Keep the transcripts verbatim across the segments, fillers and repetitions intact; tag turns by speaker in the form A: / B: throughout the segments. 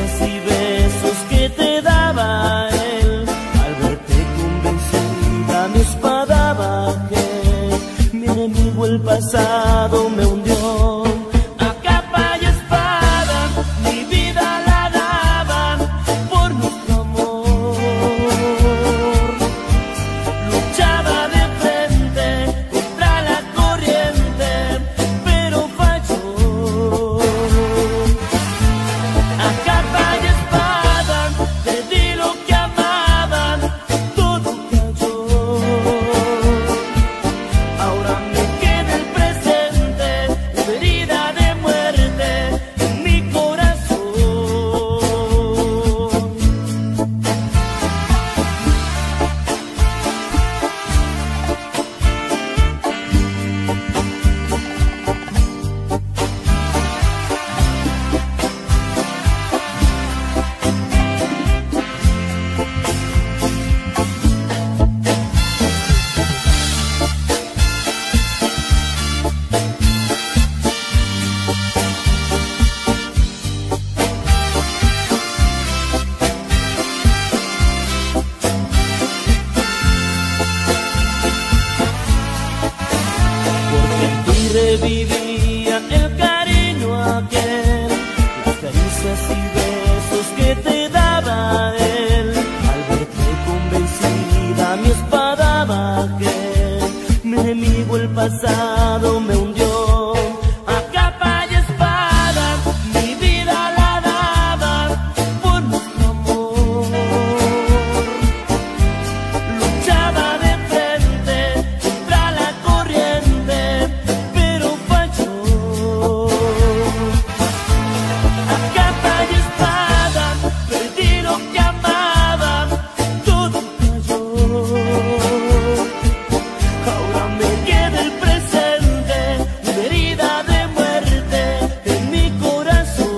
A: caricias y besos que te daba él. Al verte convencida mi espada bajé, mi enemigo el pasado me hundió. A capa y espada mi vida la daba por nuestro amor. Luchaba de frente contra la corriente, pero falló. A capa y espada te di lo que amaba, todo cayó. Ahora me queda el presente, una herida de muerte en mi corazón. Porque en ti revivía el cariño aquel, las caricias y besos que te daba él. Al verte convencida mi espada bajé, mi enemigo el pasado me hundió. A capa y espada mi vida la daba por nuestro amor. Luchaba de frente contra la corriente, pero falló. A capa y espada perdí lo que amaba, todo cayó. Ahora me queda el presente, una herida de muerte en mi corazón.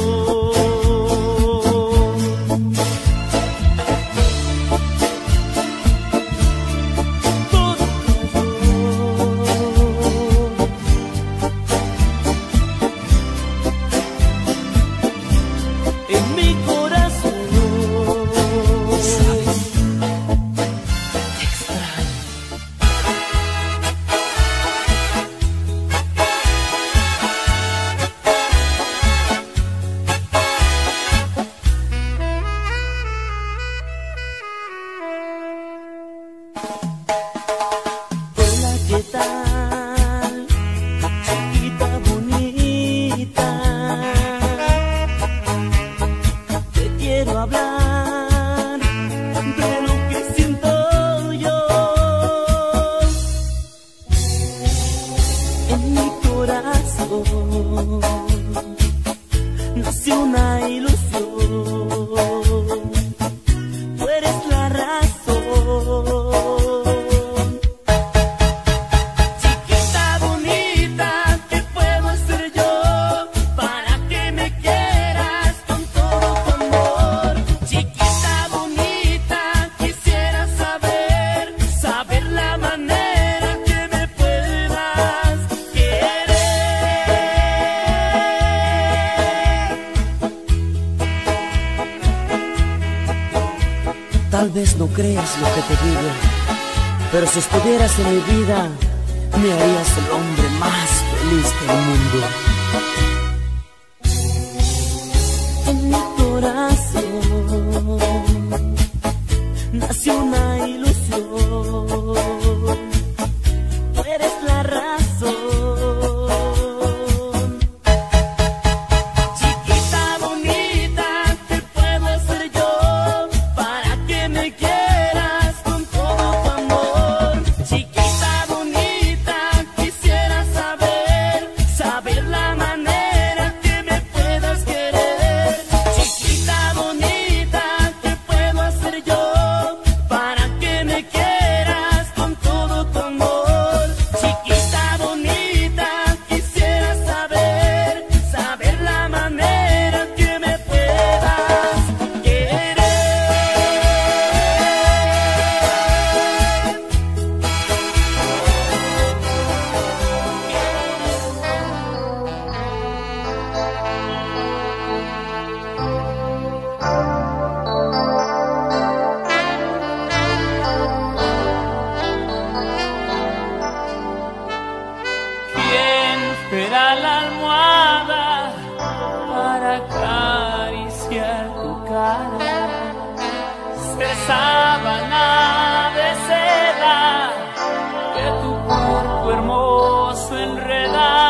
A: Todo cayó en mi corazón. Hola, ¿qué tal? Chiquita bonita, te quiero hablar de lo que siento yo. En mi corazón nació una ilusión, tú eres la razón. Chiquita bonita, ¿qué puedo hacer yo para que me quieras con todo tu amor? Chiquita bonita, quisiera saber, saber la manera que me puedas querer. Tal vez no creas lo que te digo, pero si estuvieras en mi vida, me harías el hombre más feliz del mundo. En mi corazón nació una ilusión, tú eres la razón. Chiquita bonita, ¿qué puedo hacer yo para que me quieras con todo tu amor? Chiquita bonita, quisiera saber, saber la manera que me puedas querer. Chiquita bonita. cara, ser sábana de seda que tu cuerpo hermoso enreda.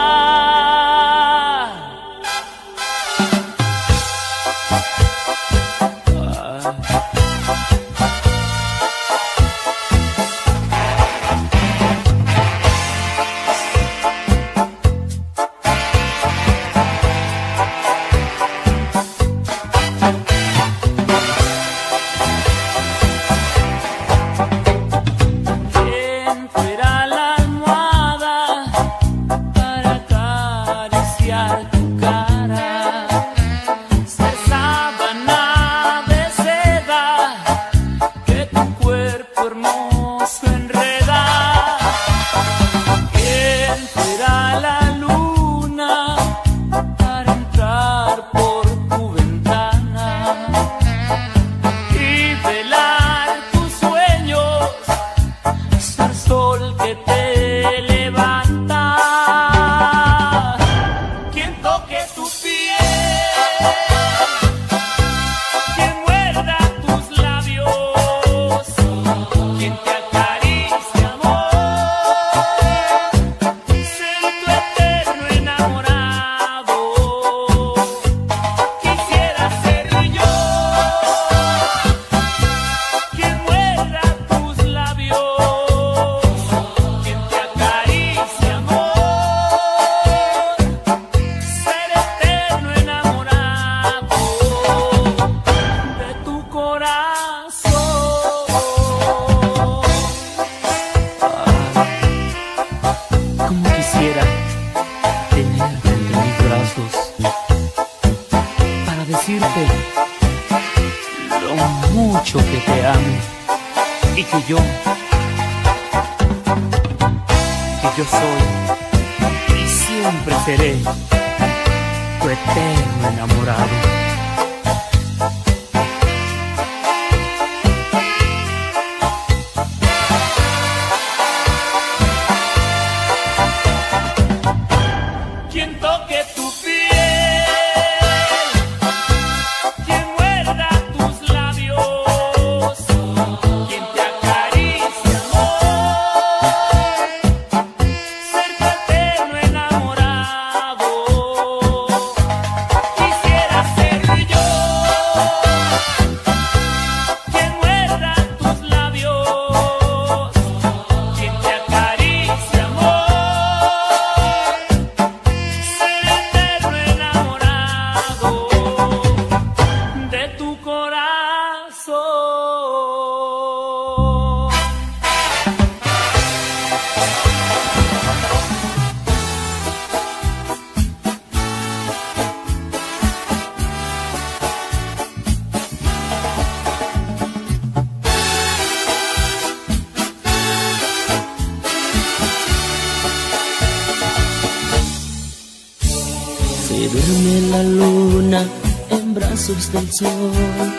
B: Del sol,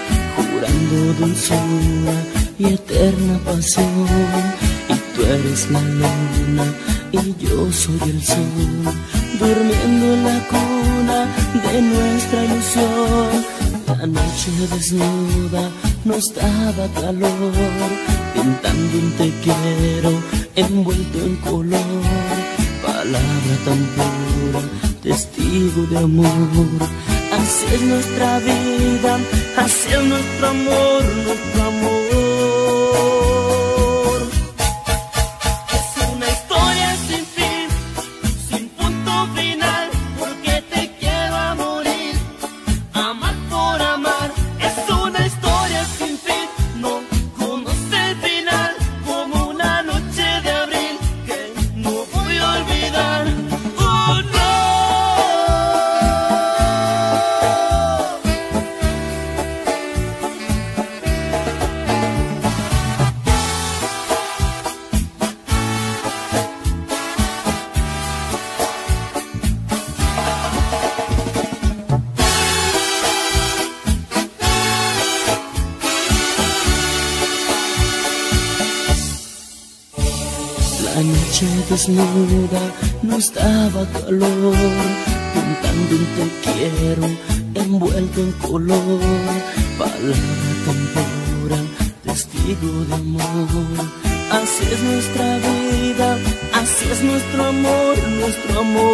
B: jurando dulzura y eterna pasión. Y tú eres la luna y yo soy el sol, durmiendo en la cuna de nuestra ilusión. La noche desnuda nos daba calor, pintando un te quiero envuelto en color. Palabra tan pura, testigo de amor. Así es nuestra vida, así es nuestro amor, nuestro amor. Es una historia sin fin, sin punto final, porque te quiero a morir, amar por amar. Es una historia sin fin, no conoce el final, como una noche de abril que no voy a olvidar. Oh, no. La noche desnuda nos daba calor, pintando un te quiero envuelto en color. palabra tan pura, testigo de amor. Así es nuestra vida, así es nuestro amor, nuestro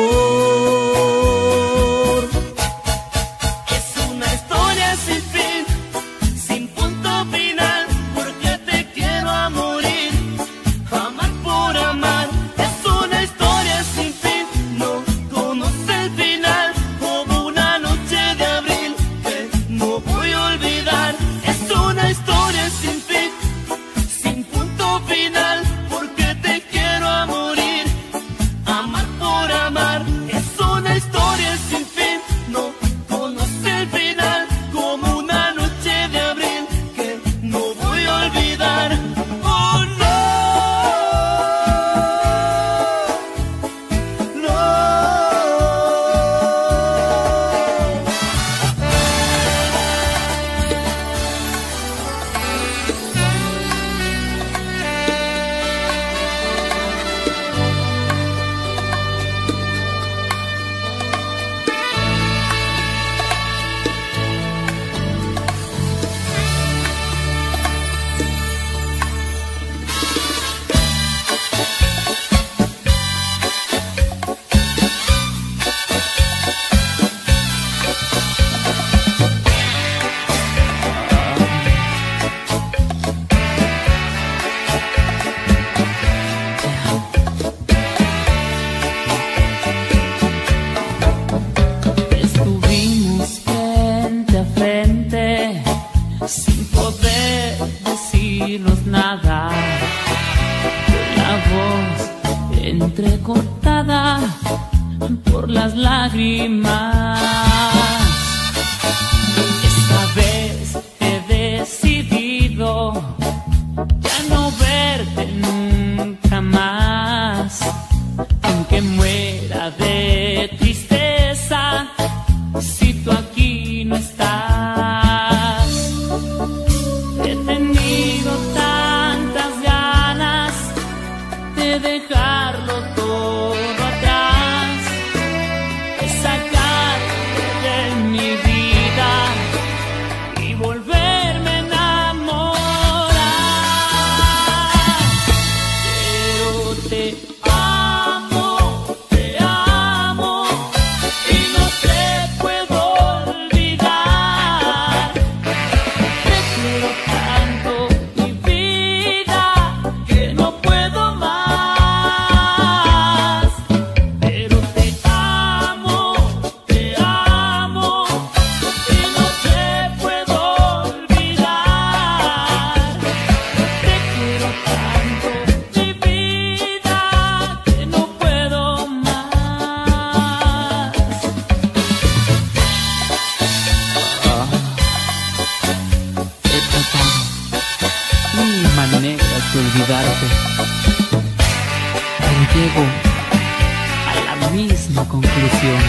B: amor.
A: Es una historia sin fin, sin punto final, porque te quiero a morir, amar por amar. Es una historia sin fin, no conoce el final, como una noche de abril que no voy a olvidar. Es una historia sin fin, sin punto final, porque te quiero a morir, amar por amar. Es una historia sin fin, no conoce el final, como una noche de abril que no voy a olvidar. Oh no, no.
B: Estuvimos frente a frente, sin poder decirnos nada, con la voz entrecortada por las lágrimas. Esta vez he decidido ya no verte nunca más, aunque muera de tristeza si tú aquí no estás. He tenido tantas ganas de dejarlo todo atrás, de sacarte de mi vida y volverme a enamorar. Pero te amo, te amo y no te puedo olvidar. Te quiero tanto, mi vida, que no puedo más. Pero te amo, te amo y no te puedo olvidar. Te quiero tanto, mi vida, que no puedo más. He tratado mil maneras de olvidarte, pero llego a la misma conclusión.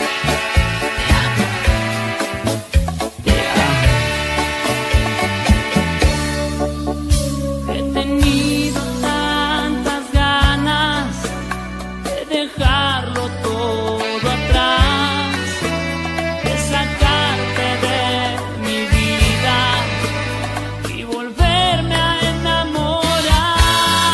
B: Te amo, te amo. He tenido tantas ganas de dejarlo todo atrás, de sacarte de mi vida y volverme a enamorar.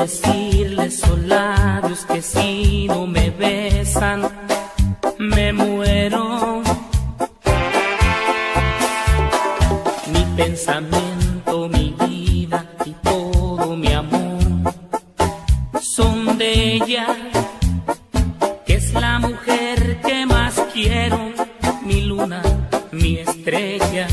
B: decirles esos labios que si no me besan me muero. Mi pensamiento, mi vida y todo mi amor son de ella, que es la mujer que más quiero, mi luna, mi estrella.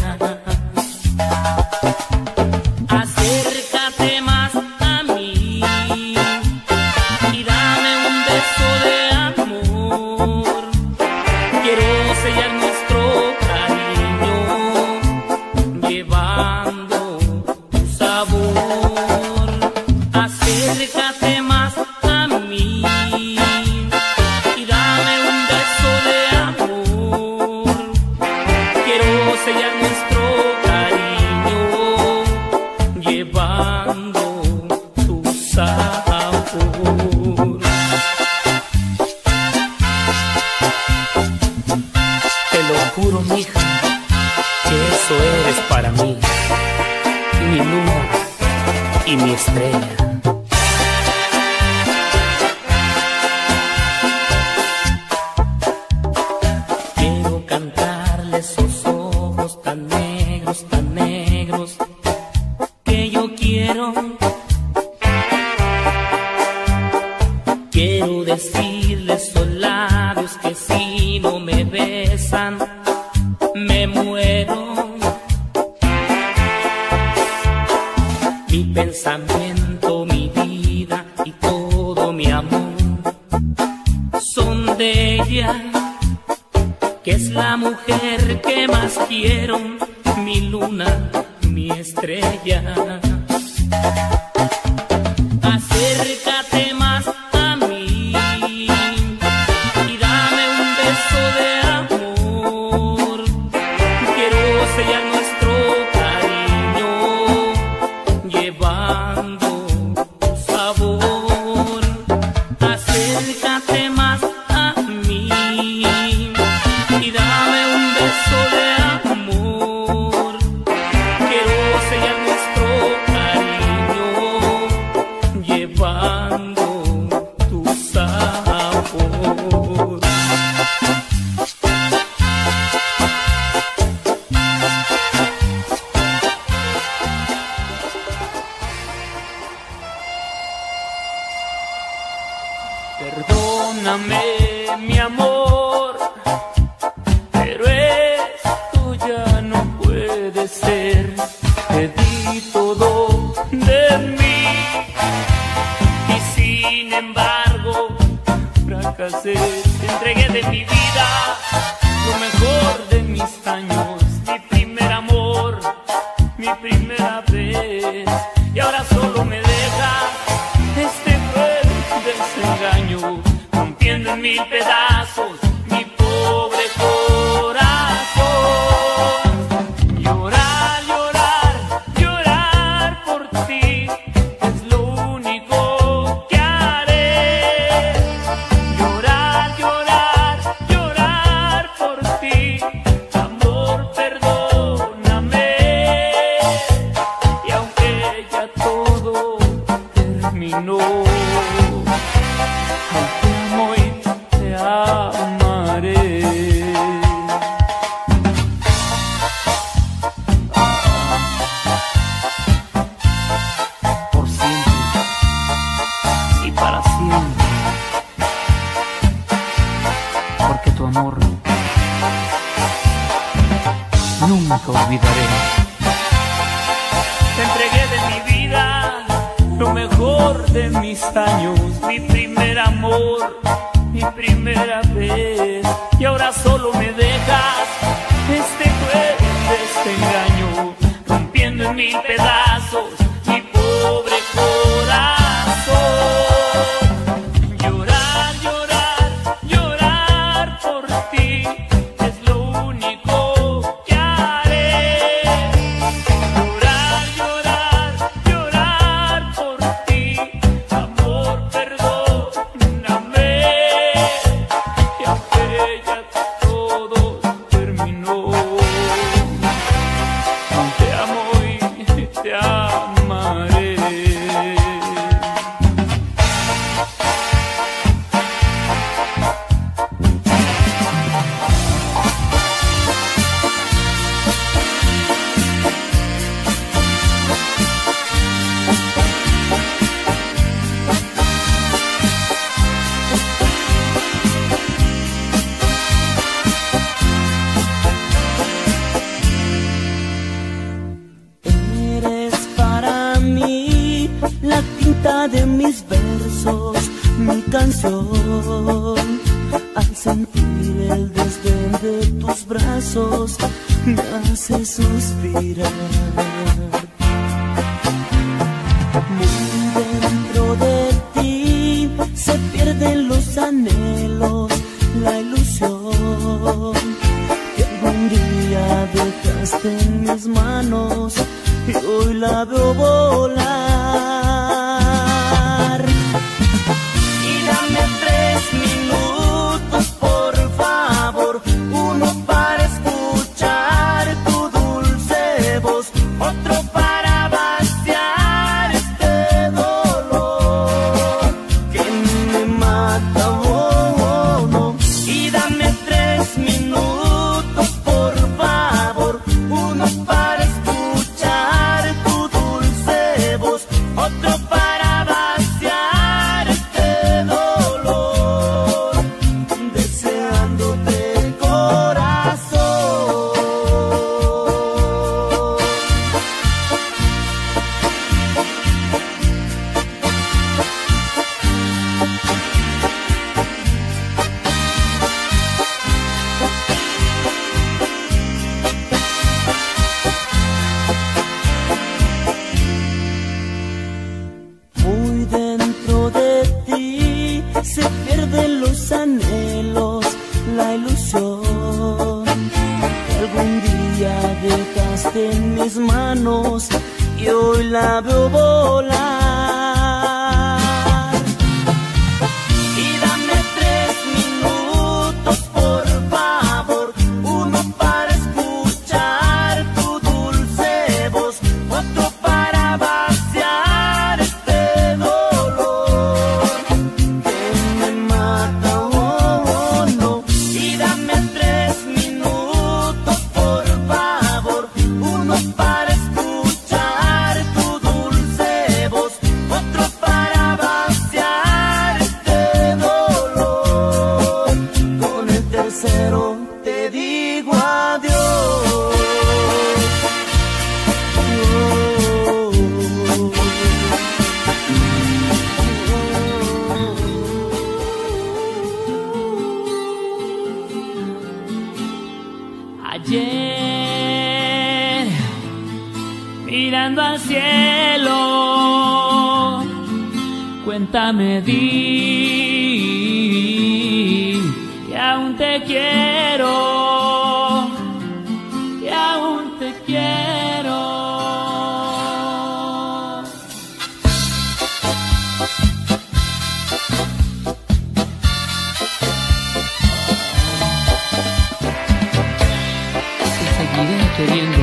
B: Acércate más a mí y dame un beso de amor. Quiero sellar nuestro cariño, llevando tu sabor. Acércate más a mí y dame un beso de amor. Quiero sellar nuestro cariño, llevando tu sabor. Te lo juro, mija, que eso eres para mí, mi luna y mi estrella. Quiero cantarle esos ojos tan negros, tan negros, que yo quiero. Quiero decirle esos labios que si no me besan me muero. Mi pensamiento, mi vida y todo mi amor son de ella, que es la mujer que más quiero, mi luna, mi estrella. Acércate más a mí y dame un beso de amor. Quiero sellar nuestro cariño, llevando tu sabor. Acércate más a mí y dame un beso de amor. Quiero sellar nuestro cariño, llevando tu sabor. Perdóname, mi amor, pero esto ya no puede ser. Te di todo de mí y sin embargo fracasé. Te entregué de mi vida lo mejor de mis años, mi primer amor, mi primera vez, y ahora solo me dejas este cruel desengaño, rompiendo en mil pedazos mi pobre corazón. Llorar, llorar, llorar por ti es lo único que haré. Llorar, llorar, llorar por ti, amor, perdóname. Y aunque ya todo terminó, aún te amo y te amaré. Por siempre y para siempre, porque tu amor nunca olvidaré. Te entregué de mi vida lo mejor de mis años, mi primer amor, mi primera vez, y ahora solo me dejas este cruel desengaño, rompiendo en mil pedazos mi pobre corazón. Llorar, llorar, llorar por ti es lo único que haré. Llorar, llorar, llorar por ti, amor, perdóname. Y aunque ya todo terminó, aún te amo y te amo. tinta de mis versos, mi canción. Al sentir el desdén de tus brazos, me hace suspirar. Muy dentro de ti se pierden los anhelos, la ilusión que algún día dejaste en mis manos y hoy la veo volar. Y dame tres minutos, por favor, uno para escuchar tu dulce voz, otro para vaciar este dolor que me mata. Oh, oh, no. Y dame tres minutos, por favor, uno para escuchar tu dulce voz, otro para vaciar este dolor, deseándote corazón. Muy dentro de ti se pierden los anhelos, la ilusión que algún día dejaste en mis manos y hoy la veo volar. Y dame tres minutos, por favor, uno para escuchar tu dulce voz, otro para vaciar este dolor que me mata. Oh, oh, no. Y dame tres minutos, por favor, uno para escuchar tu dulce voz, otro para vaciar este dolor. Con el tercero te digo adiós.
A: Ayer, mirando al cielo, cuenta me di que aún te quiero, que aún te quiero. Te seguiré queriendo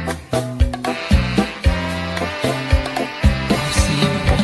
A: por siempre.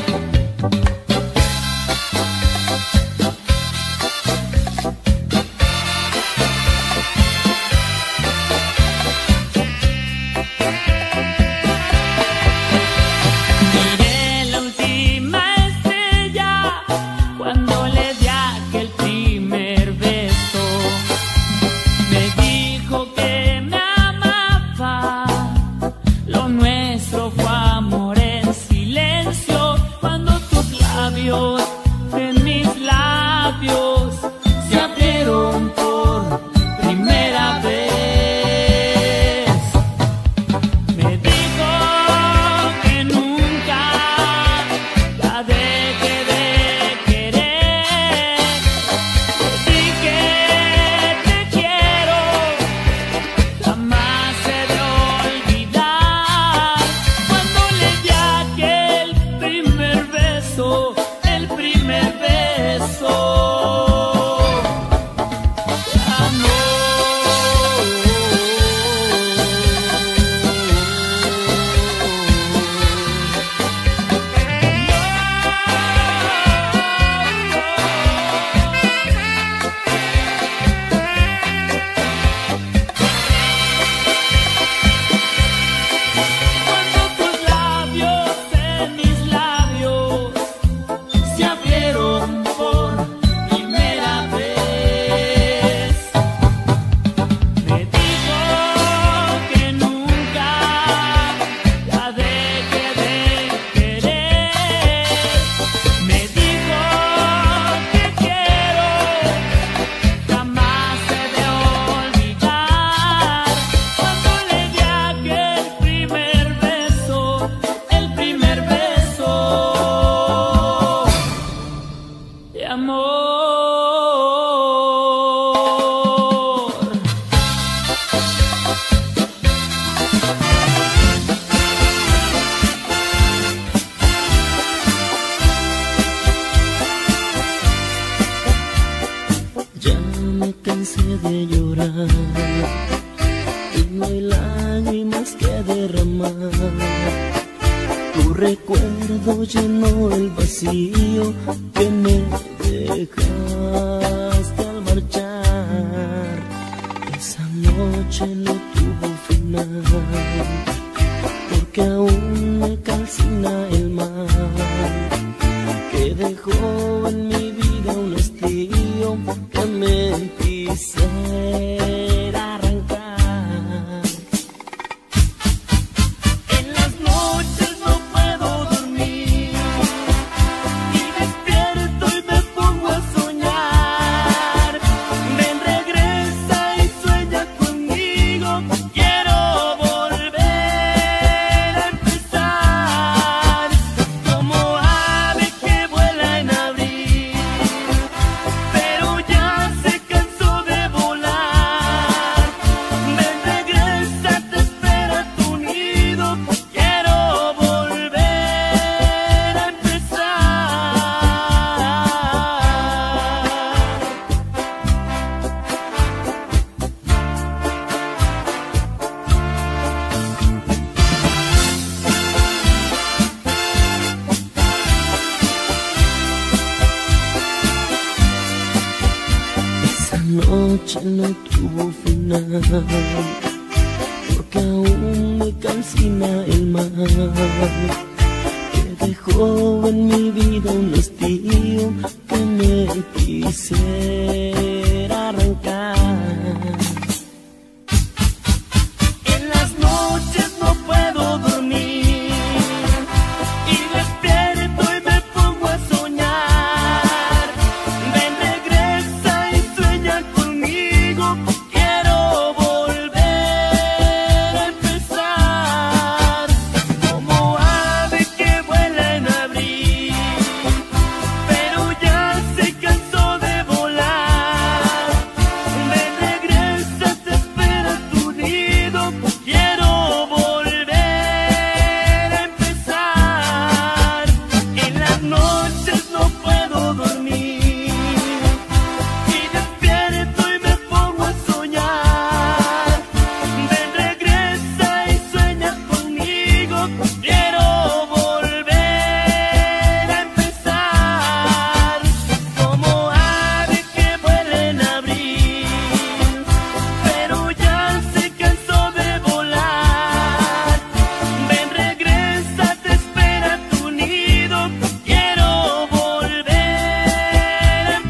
B: recuerdo llenó el vacío que me dejaste al marchar. Esa noche no tuvo final, porque aún me calcina el mal que dejó en mi vida un estío que me quisiera arrancar. En las noches no puedo dormir y despierto y me pongo a soñar. Ven, regresa y sueña conmigo, quiero volver a empezar. Como ave que vuela en abril, pero ya se cansó de volar. Ven, regresa, te espera tu nido, quiero volver a Esa noche no tuvo final, porque aún me calcina el mal que dejó en mi vida un estío que me quisiera arrancar. En las noches no puedo dormir y despierto y me pongo a soñar. Ven, regresa y sueña conmigo, quiero volver a empezar. Como ave que vuela en abril, pero ya se cansó de volar. Ven, regresa, te espera tu nido, quiero volver a empezar. En las noches no puedo dormir y despierto y me pongo a soñar. Ven, regresa y sueña conmigo, quiero volver a empezar. Como ave que vuela en abril, pero ya se cansó de volar. Ven, regresa, te espera tu nido, quiero volver a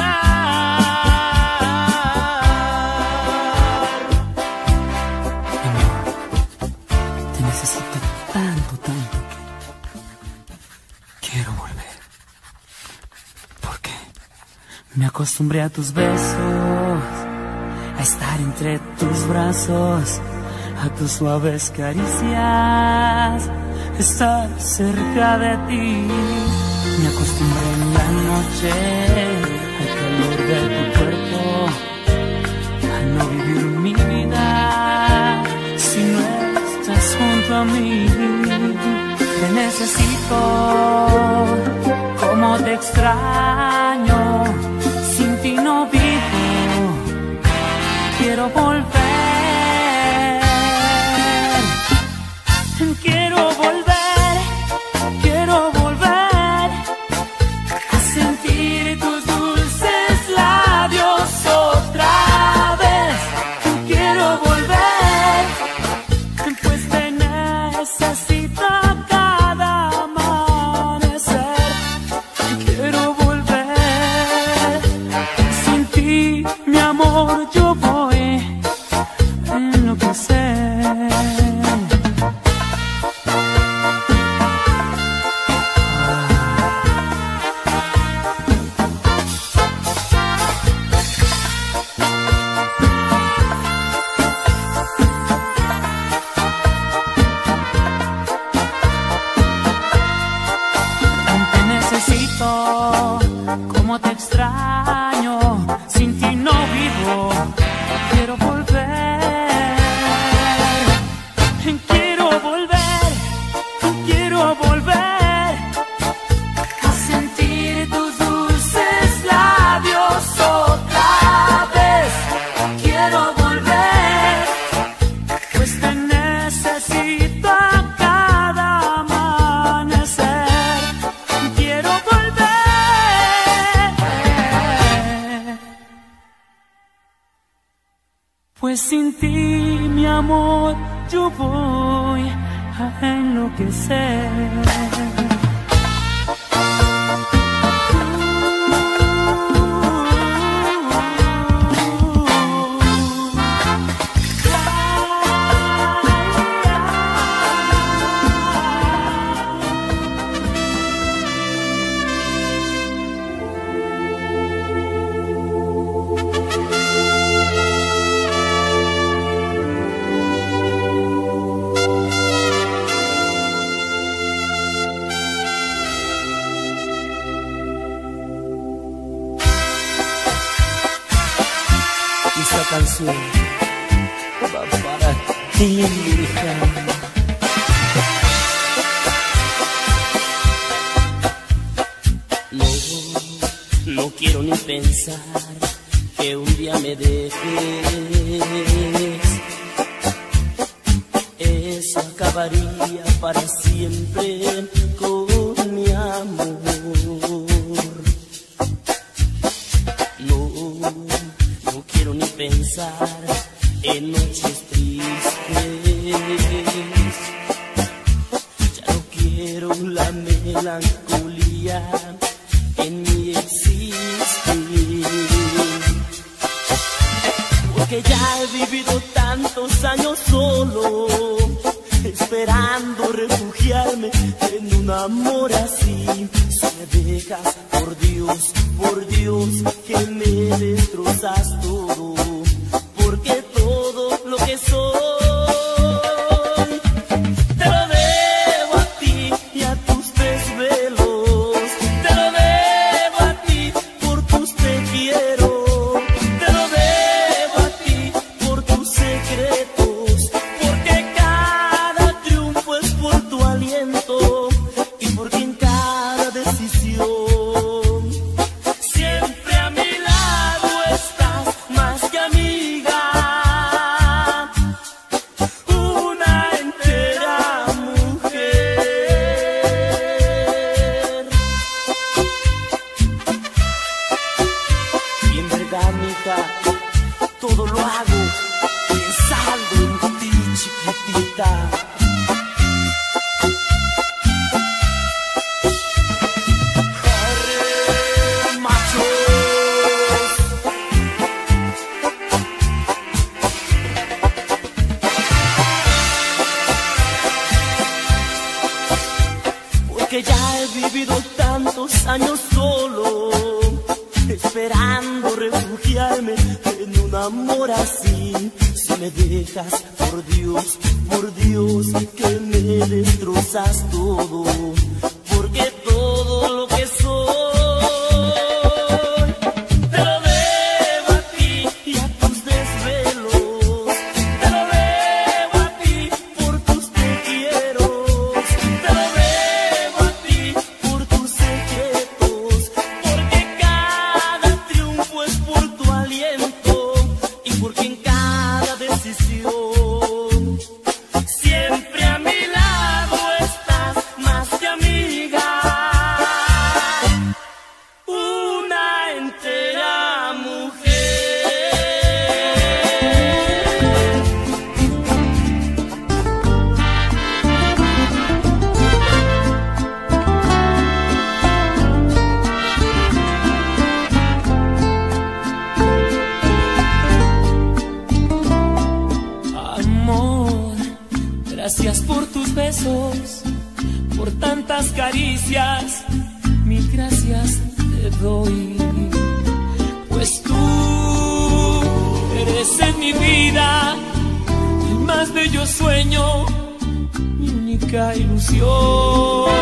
B: empezar.
C: Te necesito tanto, tanto que quiero volver. Porque me acostumbré a tus besos, a estar entre tus brazos, a tus suaves caricias, estar cerca de ti. Me acostumbré en la noche al calor de tu cuerpo, a no vivir mi vida si no estás junto a mí. Te necesito, como te extraño, sin ti no vivo, quiero volver, quiero volver, quiero volver a sentir tus dulces labios otra vez. Quiero volver, pues te necesito cada amanecer. Quiero volver, sin ti, mi amor, yo voy pues sin ti, mi amor, yo voy a enloquecer.
A: Esta canción va para ti, hija. No, no quiero ni pensar que un día me dejes. Eso acabaría para siempre con mi amor. No quiero ni pensar en noches tristes. Ya no quiero la melancolía en mi existir, porque ya he vivido tantos años solo, esperando refugiarme en un amor así. Si me dejas, por Dios, por Dios, que me destrozas todo, porque todo lo que soy te lo debo a ti y a tus desvelos. Te lo debo a ti por tus te quiero. Te lo debo a ti por tus secretos, porque cada triunfo es por tu aliento y porque en cada decisión siempre a mi lado estás, más que amiga, una entera mujer. Y en verdad, mija, todo lo hago pensando en ti, chiquitita. Que ya he vivido tantos años solo, esperando refugiarme en un amor así. Si me dejas, por Dios, por Dios, que me destrozas todo, porque todo lo que soy te lo debo a ti y a tus desvelos. Te lo debo a ti por tus te quiero. Te lo debo a ti por tus secretos, porque cada triunfo es por tu aliento y porque en cada decisión siempre a mi lado estás, más que amiga, una entera mujer.
C: Amor, gracias por tus besos, por tantas caricias, mil gracias te doy. Pues tú eres en mi vida el más bello sueño, mi única ilusión.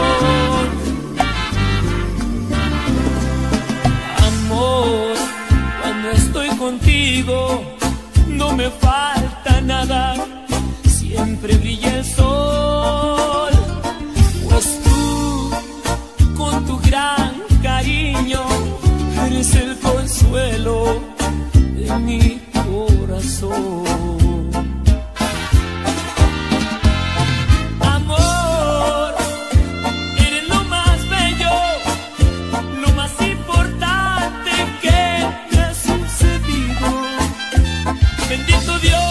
C: Amor, cuando estoy contigo no me falta nada, siempre brilla el sol. Pues tú, con tu gran cariño, eres el consuelo de mi corazón. Amor, eres lo más bello, lo más importante que me ha sucedido. Bendito Dios.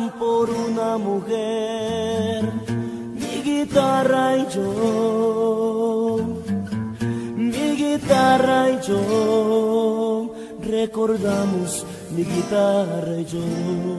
A: por una mujer, mi guitarra y yo, mi guitarra y yo, recordamos mi guitarra y yo.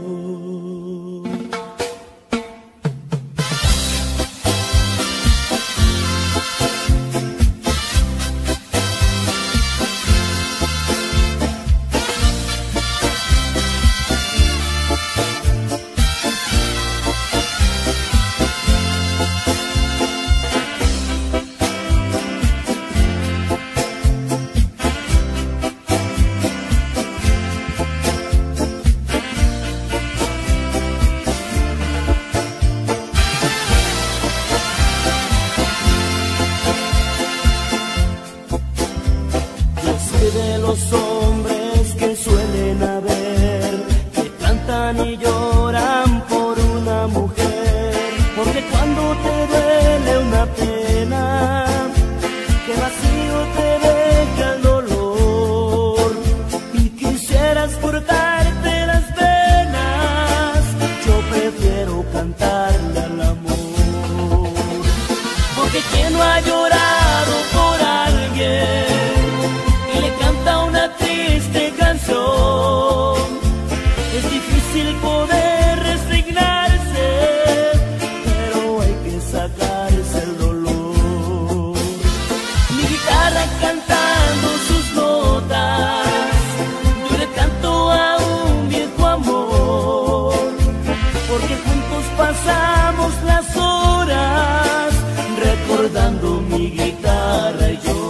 A: De los hombres que suelen haber, que cantan y lloran por una mujer, porque cuando te duele una pena, que vacío te deja el dolor, y quisieras cortarte las venas, yo prefiero cantarle al amor, porque quien no ha llorado por alguien una triste canción, es difícil poder resignarse, pero hay que sacarse el dolor. Mi guitarra cantando sus notas, yo le canto a un viejo amor, porque juntos pasamos las horas recordando mi guitarra y yo.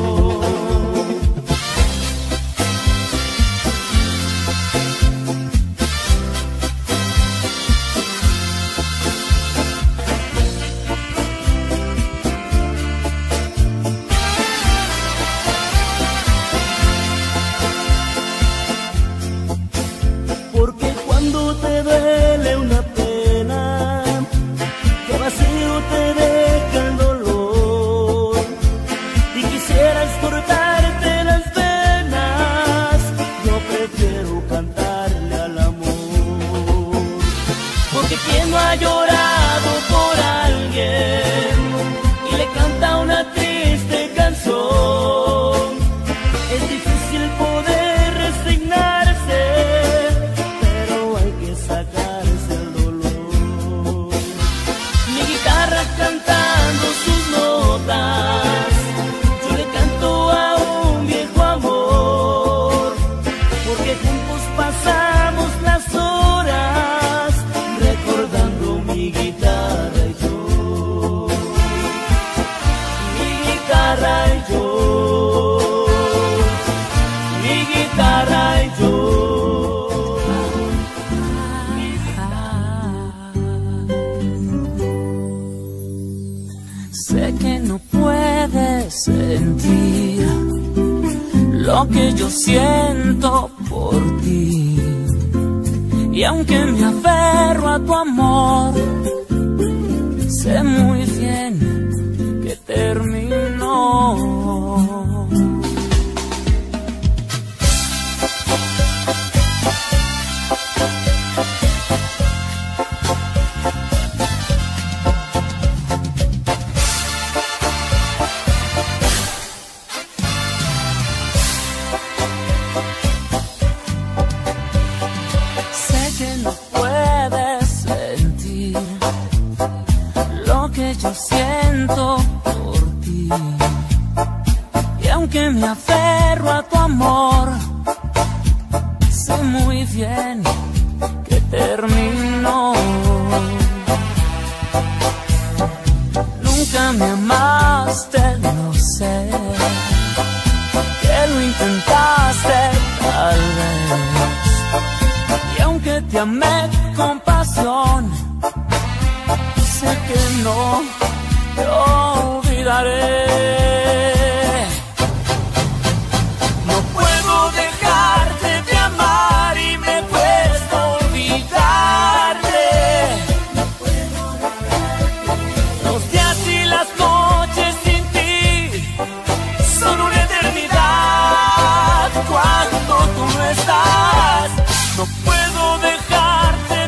A: Porque cuando te duele una pena, que vacío te deja el dolor, y quisieras cortarte las venas, yo prefiero cantarle al amor. Porque quien no ha llorado por alguien y le canta una triste canción, es difícil poder resignarse, sacarse el dolor. Mi guitarra cantando sus notas, yo le canto a un viejo amor, porque juntos pasamos las horas recordando mi guitarra y yo. Mi guitarra y yo, mi guitarra y yo.
C: Sé que no puedes sentir lo que yo siento por ti, y aunque me aferro a tu amor, sé muy bien que terminó. Yo siento por ti, y aunque me aferro a tu amor, sé muy bien que terminó. Nunca me amaste, lo sé, que lo intentaste tal vez, y aunque te amé con pasión, sé que no te olvidaré. No puedo dejarte de amar y me cuesta olvidarte. No puedo dejarte. Los días y las noches sin ti son una eternidad cuando tú no estás. No puedo dejarte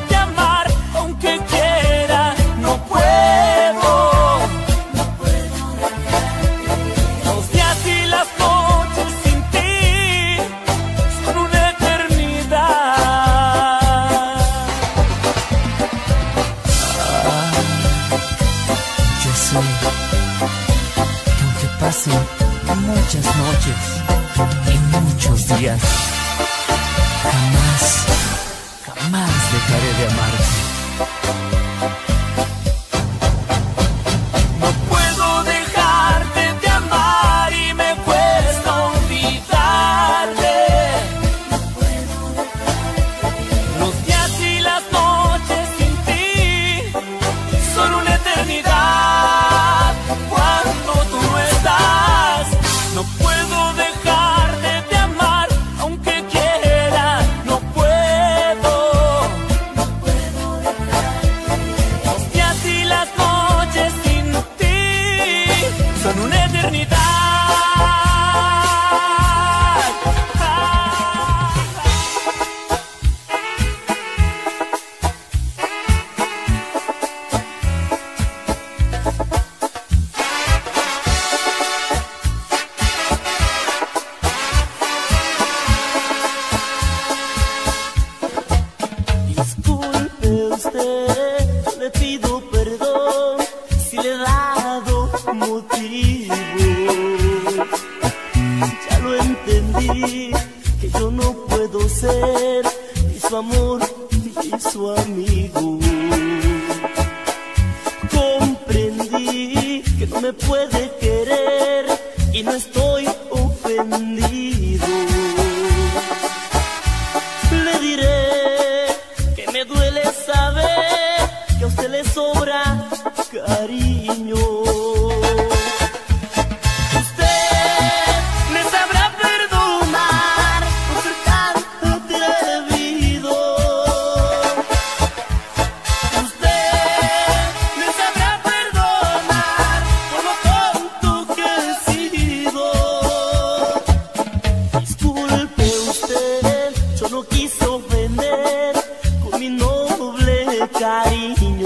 C: pasen muchas noches y muchos días, jamás, jamás dejaré de amarte.
A: No puedo dejarte de amar y me cuesta olvidarte. No puedo dejarte. Los días y las noches sin ti son una eternidad. Cuando tú no estás, no puedo dejarte de amar, aunque quiera, no puedo. No puedo dejarte. Los días y las noches sin ti son una eternidad. Disculpe usted, le pido perdón si le he dado motivos. Ya lo entendí, que yo no puedo ser ni su amor ni su amigo. Comprendí que no me puede querer y no estoy ofendido. Le diré que me duele saber que a usted le sobra cariño. Usted me sabrá perdonar por ser tan atrevido. Usted me sabrá perdonar por lo tonto que he sido. Disculpe usted, yo no quise ofender con mi noble cariño.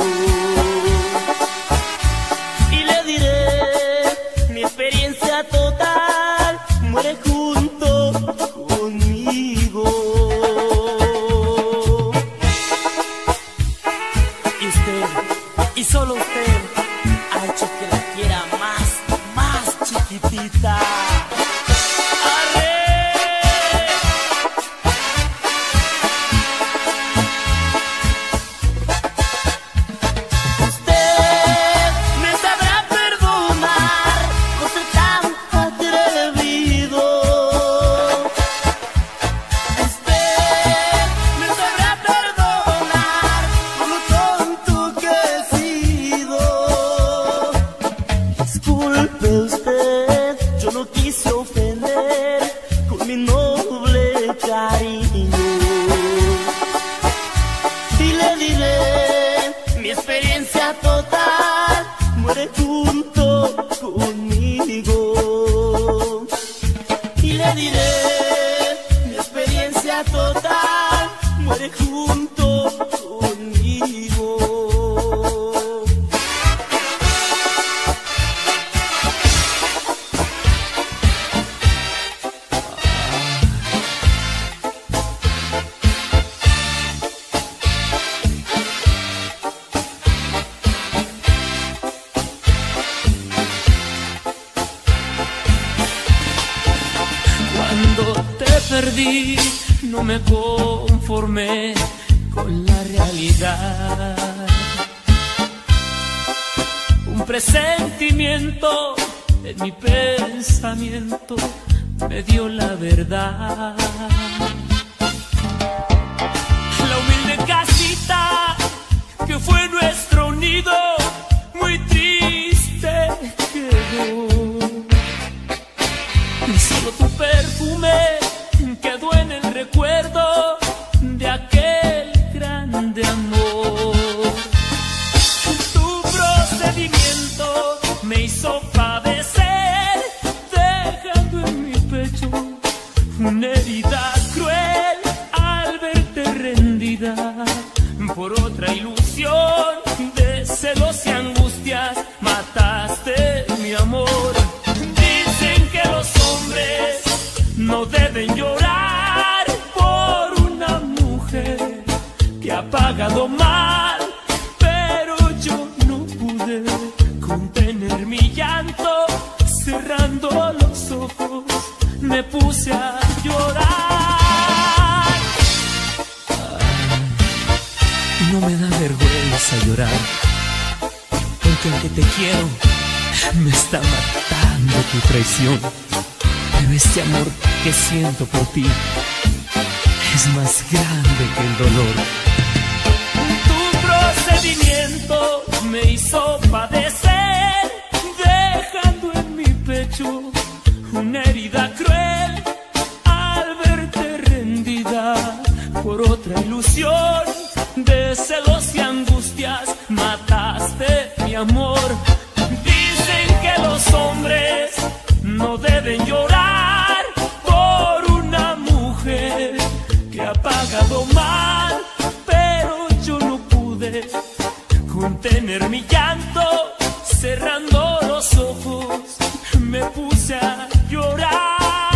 A: Y le diré, mi experiencia total muere junto conmigo. Y usted, y solo usted, ha hecho que la quiera más, más chiquitita. ¡Arre! Usted me sabrá perdonar por ser tan atrevido. Usted me sabrá perdonar por lo tonto que he sido. Disculpe usted, yo no quise ofender con mi noble cariño. Y le diré, mi experiencia total muere junto conmigo. Y le diré, mi experiencia total muere junto conmigo. Cuando te perdí, no me conformé con la realidad. Un presentimiento en mi pensamiento me dio la verdad. La humilde casita que fue nuestro nido, muy triste quedó. Y solo tu perfume quedó en el recuerdo de aquel grande amor. Tu procedimiento me hizo padecer, dejando en mi pecho una herida cruel al verte rendida por otra ilusión de celos y angustias. Mataste mi amor. Dicen que los hombres
C: cerrando los ojos me puse a llorar. Ay, no me da vergüenza llorar, porque aunque te quiero, me está matando tu traición. Pero este amor que siento por ti es más grande que el dolor. Tu procedimiento me hizo padecer, dejando en mi pecho una herida cruel. Al verte rendida por otra ilusión de celos y angustias, mataste mi amor. Dicen que los hombres no deben llorar por una mujer que ha pagado mal, pero yo no pude contener mi llanto. Cerrando los ojos me puse a llorar.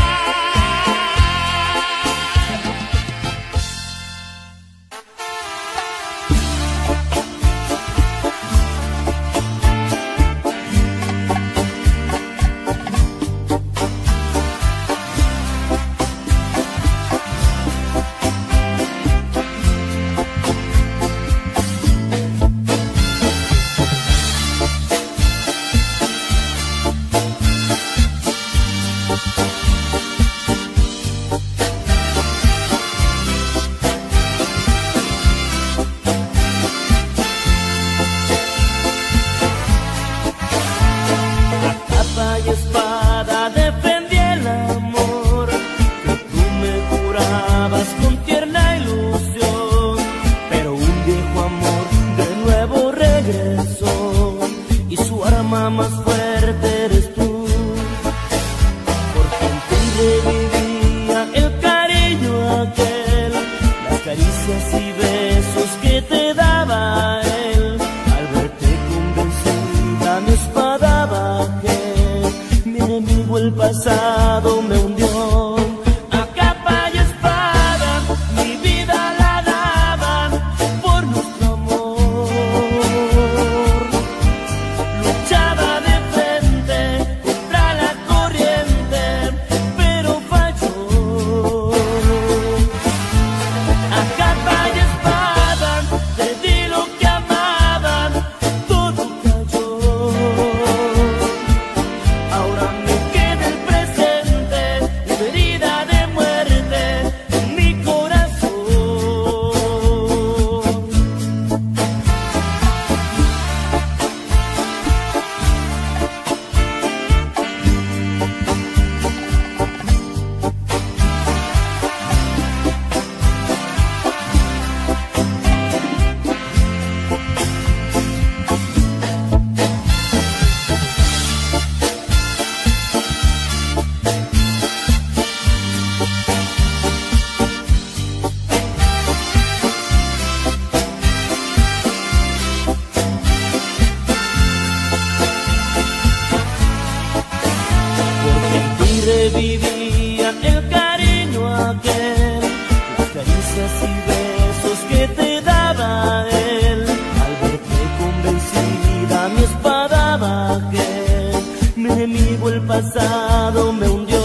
A: Vivía el cariño aquel, las caricias y besos que te daba él. Al verte convencida mi espada bajé, mi enemigo el pasado me hundió.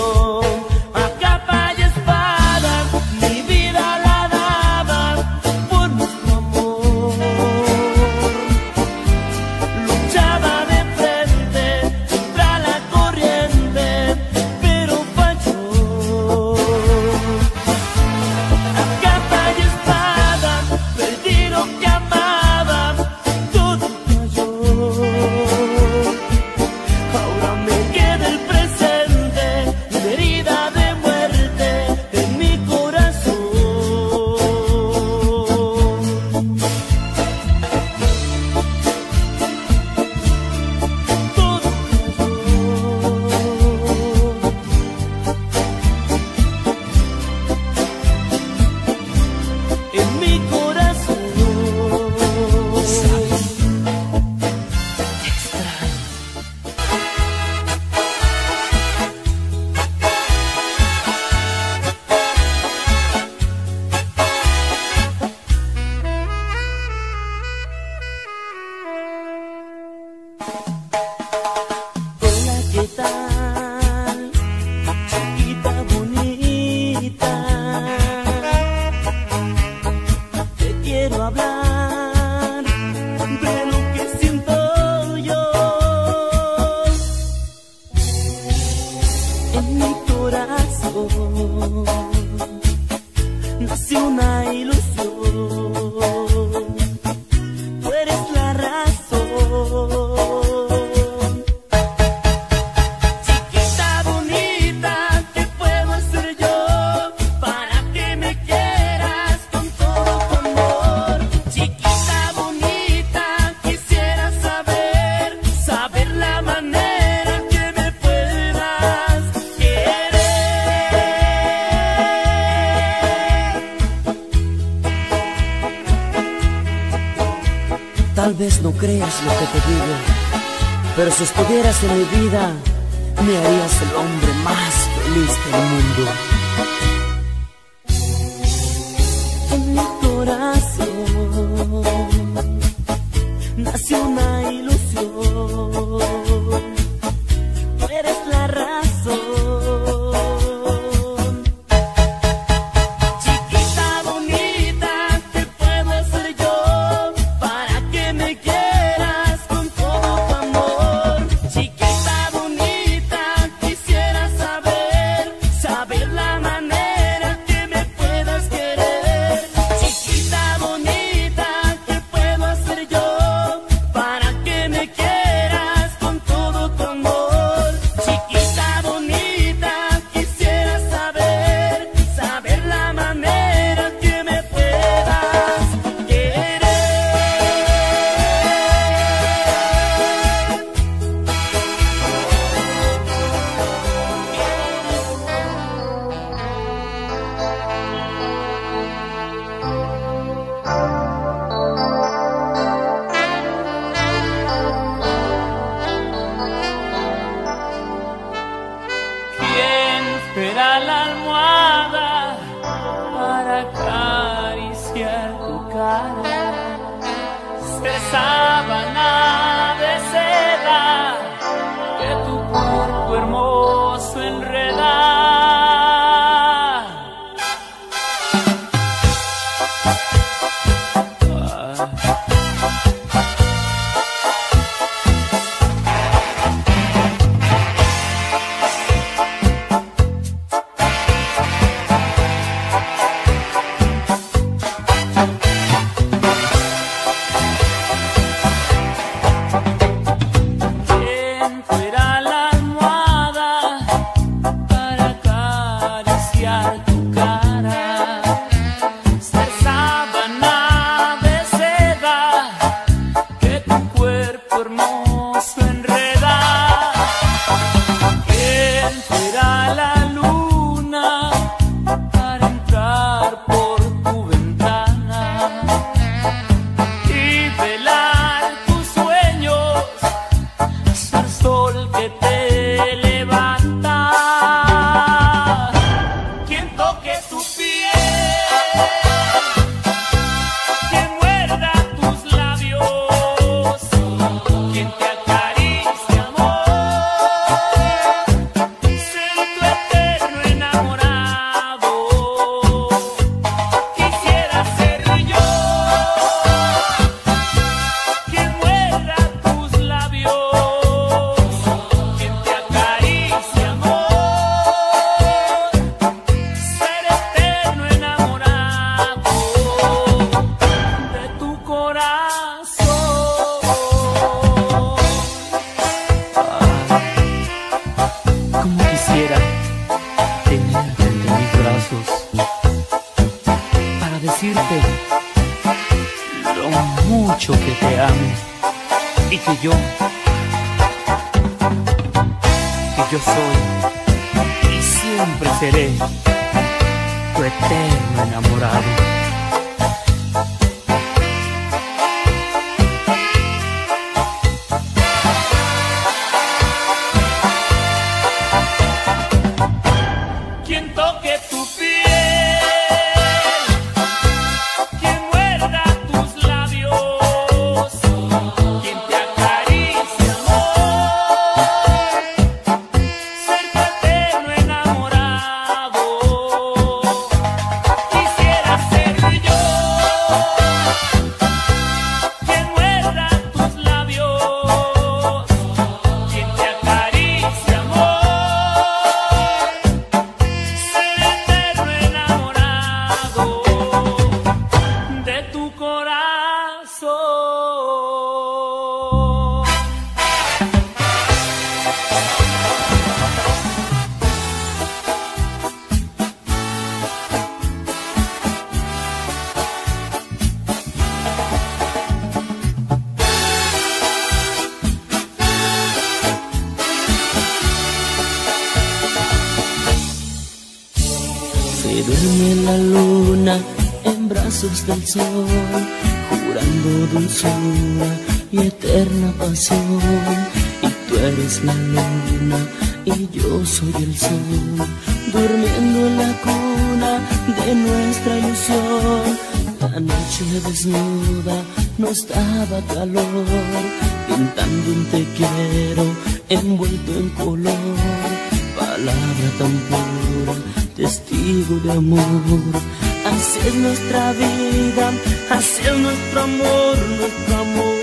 A: A capa y espada mi vida la daba por nuestro amor. Luchaba de frente contra la corriente,
B: En mi corazón nació una ilusión. Tú eres la razón. Chiquita bonita, ¿qué puedo hacer yo para que me quieras con todo tu amor? Chiquita bonita, quisiera saber, saber la manera que me puedas querer. Tal vez no creas lo que te digo, pero si estuvieras en mi vida, me harías el hombre más feliz del mundo. En mi corazón nació una ilusión. Tú eres la razón. Chiquita bonita, ¿qué puedo hacer yo para que me quieras con todo tu amor? Chiquita bonita, quisiera saber, saber la manera que me puedas querer. Chiquita bonita, ¿qué puedo hacer yo para que me quieras con todo tu amor? Chiquita bonita, quisiera saber, saber la manera que me puedas querer.
C: ¿Quién será la almohada para acariciar tu cara? Ser sábana de seda que tu cuerpo hermoso enreda. ¿Quién fuera la almohada para acariciar tu cara? Ser sábana de seda que tu cuerpo hermoso enreda. ¿Quién fuera la luna para entrar por tu ventana y velar tus sueños? Ser sol que te levanta. Quien toque tu piel, quien muerda tus labios, quien te acaricie amor, ser tu eterno enamorado. Quisiera ser yo quien muerda tus labios, quien te acaricie amor, ser eterno enamorado de tu corazón. Como quisiera tenerte entre mis brazos para decirte lo mucho que te amo y que yo, que yo soy y siempre seré tu eterno enamorado. Quien toque tu piel, quien muerda tus labios, quien te acaricie amor, ser tu eterno enamorado. Quisiera ser
B: Se duerme la luna en brazos del sol, jurando dulzura y eterna pasión. Y tú eres la luna y yo soy el sol, durmiendo en la cuna de nuestra ilusión. La noche desnuda nos daba calor, pintando un te quiero envuelto en color. Palabra tan pura, testigo de amor. Así es nuestra vida, así es nuestro amor, nuestro amor.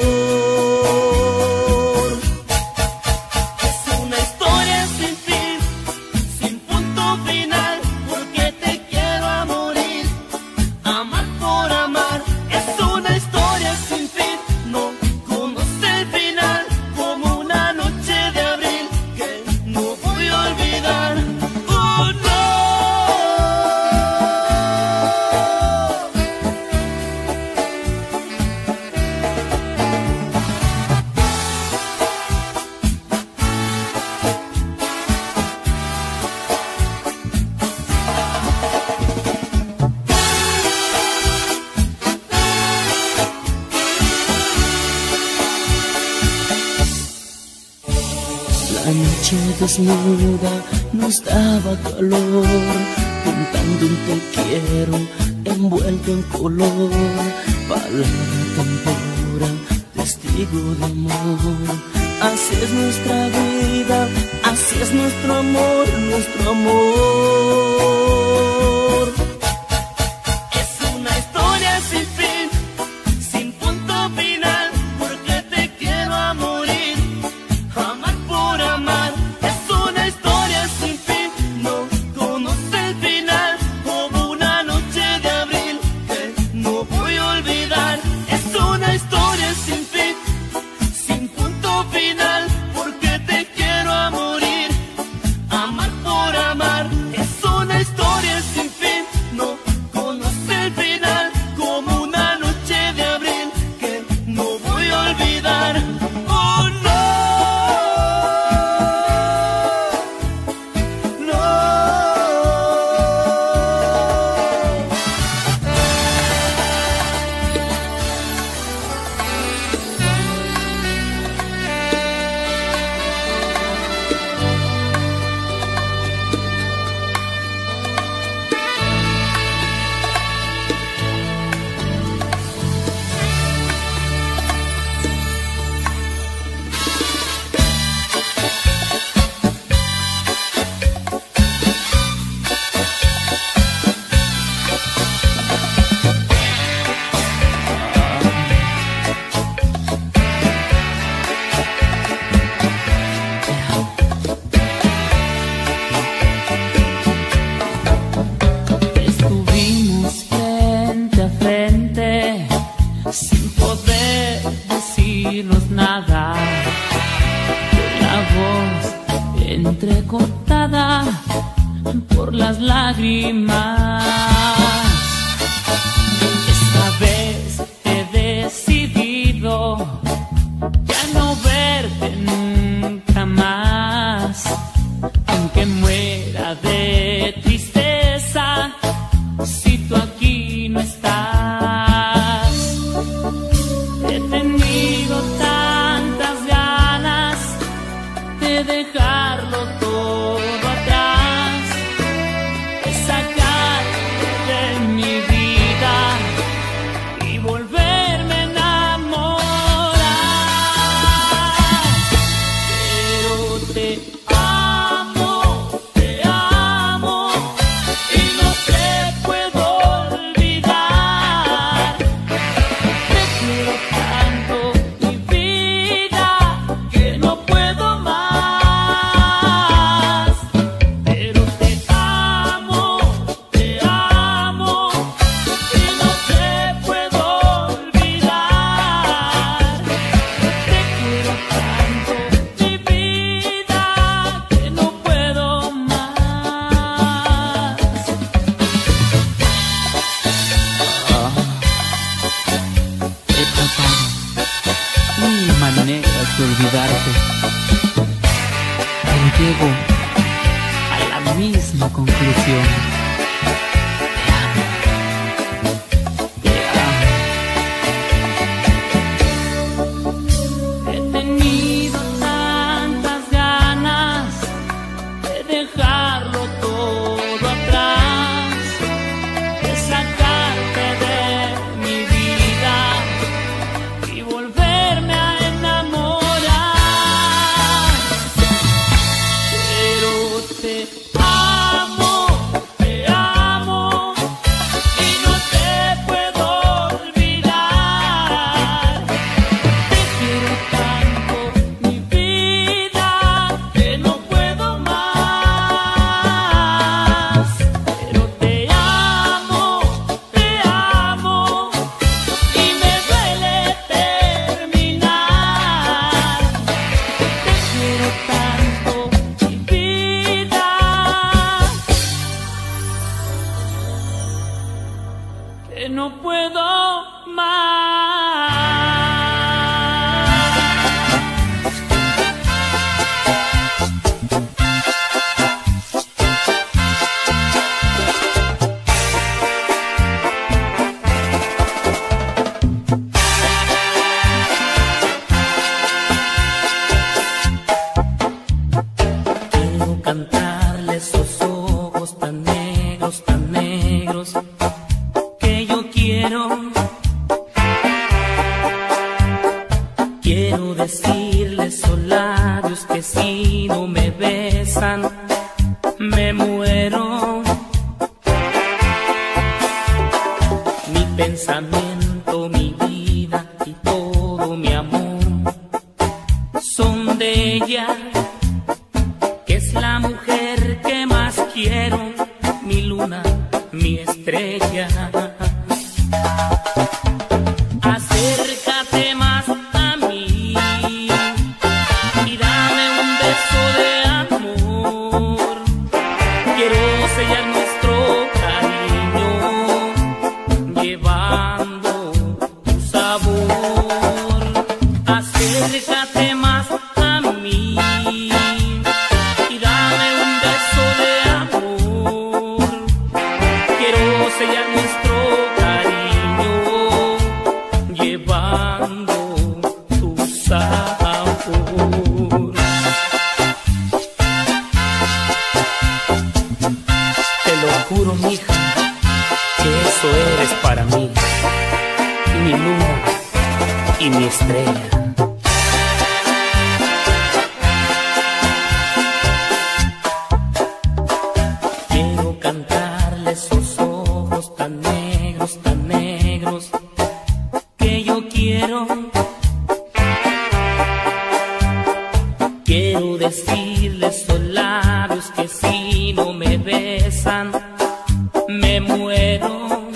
B: La noche desnuda nos daba calor, pintando un te quiero envuelto en color. Palabra tan pura, testigo de amor. Así es nuestra vida, así es nuestro amor, nuestro amor. Es una historia sin fin, sin punto final, porque te quiero a morir. Amar por amar es una historia sin fin, no conoce el final, como una noche de abril que no voy a olvidar. Es una historia sin fin, sin punto final, porque te quiero a morir. Amar por amar es una historia sin fin, no conoce el final, como una noche de abril que no voy a olvidar. Oh no. Sin poder decirnos nada, con la voz entrecortada por las lágrimas. Esta vez he decidido ya no verte nunca más, aunque muera de tristeza si tú aquí no estás. He tenido tantas ganas de dejarlo todo atrás, de sacarte de mi vida y volverme a enamorar. Pero te amo, te amo y no te puedo olvidar. Te quiero tanto, mi vida, que no puedo más. Pero te amo, te amo y no te puedo olvidar. Te quiero tanto, mi vida, que no puedo más. He tratado mil maneras de olvidarte, pero llego a la misma conclusión.
C: dejarlo todo atrás, de sacarte de mi vida y volverme a enamorar. Pero te amo, te amo y no te puedo olvidar. Te quiero tanto, mi vida, que no puedo más. Pero te amo, te amo y me duele terminar. Te quiero tanto, mi vida, que no puedo más. Quiero cantarle esos ojos tan negros, tan negros, que yo quiero. Quiero decirle esos labios que si no me besan, me muero. Mi pensamiento, mi vida y todo mi amor son de ella, que es la mujer que más quiero, mi luna, mi estrella. Acércate más a mí y dame un beso de amor. Quiero sellar nuestro cariño, llevando tu sabor. Acércate más a mí y dame un beso de amor. Quiero sellar nuestro cariño, llevando tu sabor. Te lo juro, mija, que eso eres para mí, mi luna y mi estrella. Quiero cantarle esos ojos tan negros, tan negros, que yo quiero. Quiero decirle esos labios que si no me besan, me muero.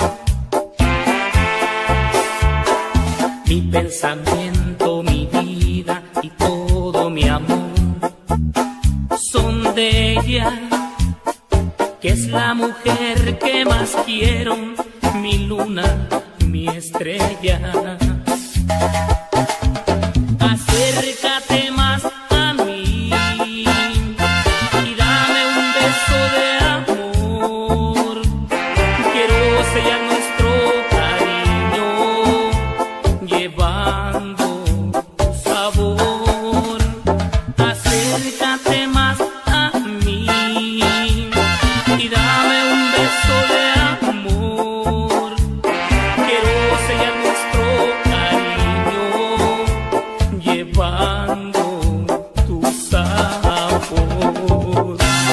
C: Mi pensamiento, mi vida y todo mi amor son de ella, que es la mujer que más quiero, mi luna, mi estrella. Acércate más a mí y dame un beso de amor. Quiero sellar nuestro cariño, llevando tu sabor. Acércate más a mí y dame un beso de amor. Quiero sellar nuestro cariño, llevando tu sabor.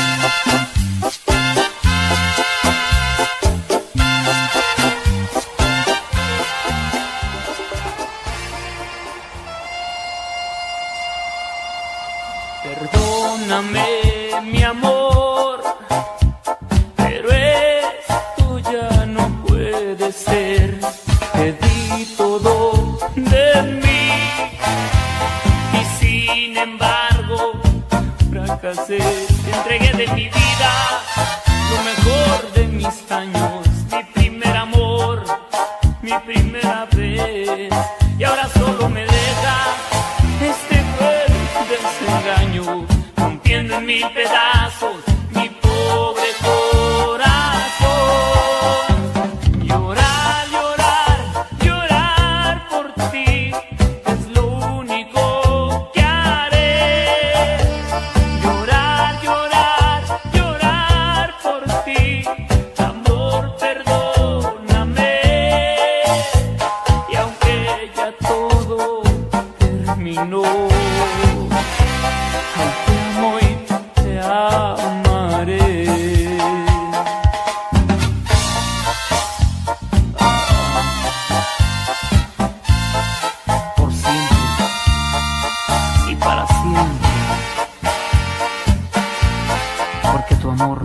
C: Perdóname, mi amor, pero esto ya no puede ser. Te di todo de mí y sin embargo fracasé. Te entregué de mi vida lo mejor de mis años, mi primer amor, mi primera vez, y ahora solo me deja este cruel desengaño, rompiendo en mil pedazos mi pobre corazón. Llorar, llorar, llorar por ti es lo único que haré. Llorar, llorar, llorar amor.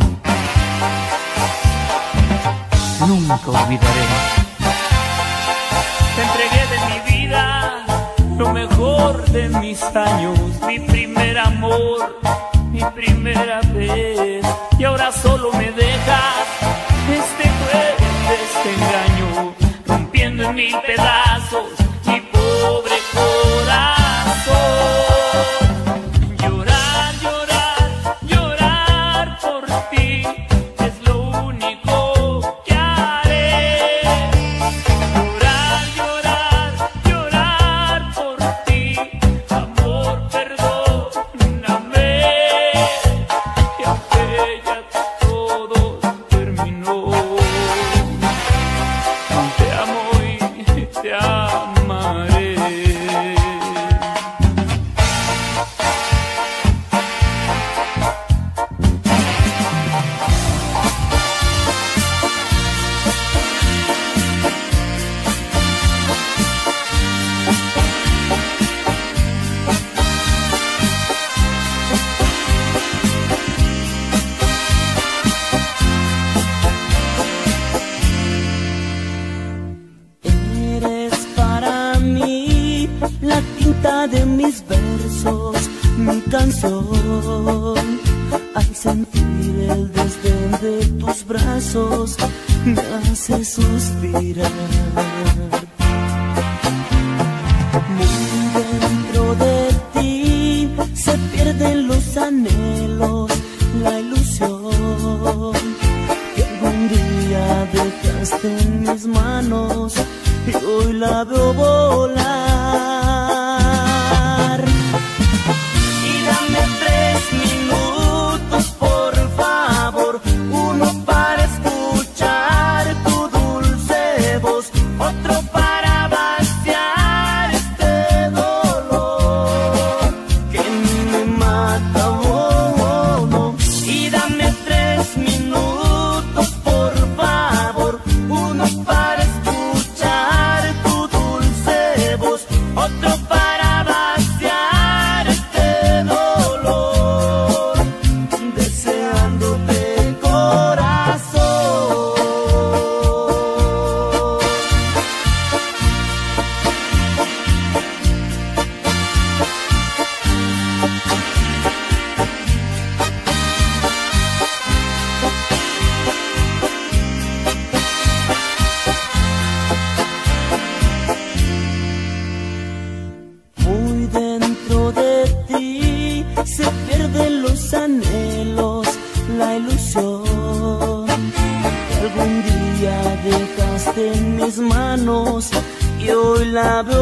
C: Nunca olvidaré.
A: Te entregué de mi vida lo mejor de mis años, mi primer amor, mi primera vez. Y ahora solo me dejas este cruel desengaño, rompiendo en mil pedazos mi pobre corazón. Llorar, llorar, llorar por ti es lo único que haré. Llorar, llorar, llorar por ti, amor, perdóname. Y aunque ya todo terminó, aún te amo y te amaré.
B: Eres para mí la tinta de mis versos, mi canción. Al sentir el desdén de tus brazos, me hace suspirar. Muy dentro de ti se pierden los anhelos, la ilusión que algún día dejaste en mis manos y hoy la veo volar. Y dame tres minutos, por favor, uno para escuchar tu dulce voz, otro para vaciar este dolor que me mata. Oh, oh, no. Y dame tres minutos, por favor, uno para escuchar tu dulce voz, otro para vaciar este dolor, deseándote corazón. Muy dentro de ti se pierden los anhelos, la ilusión que algún día dejaste en mis manos y hoy la veo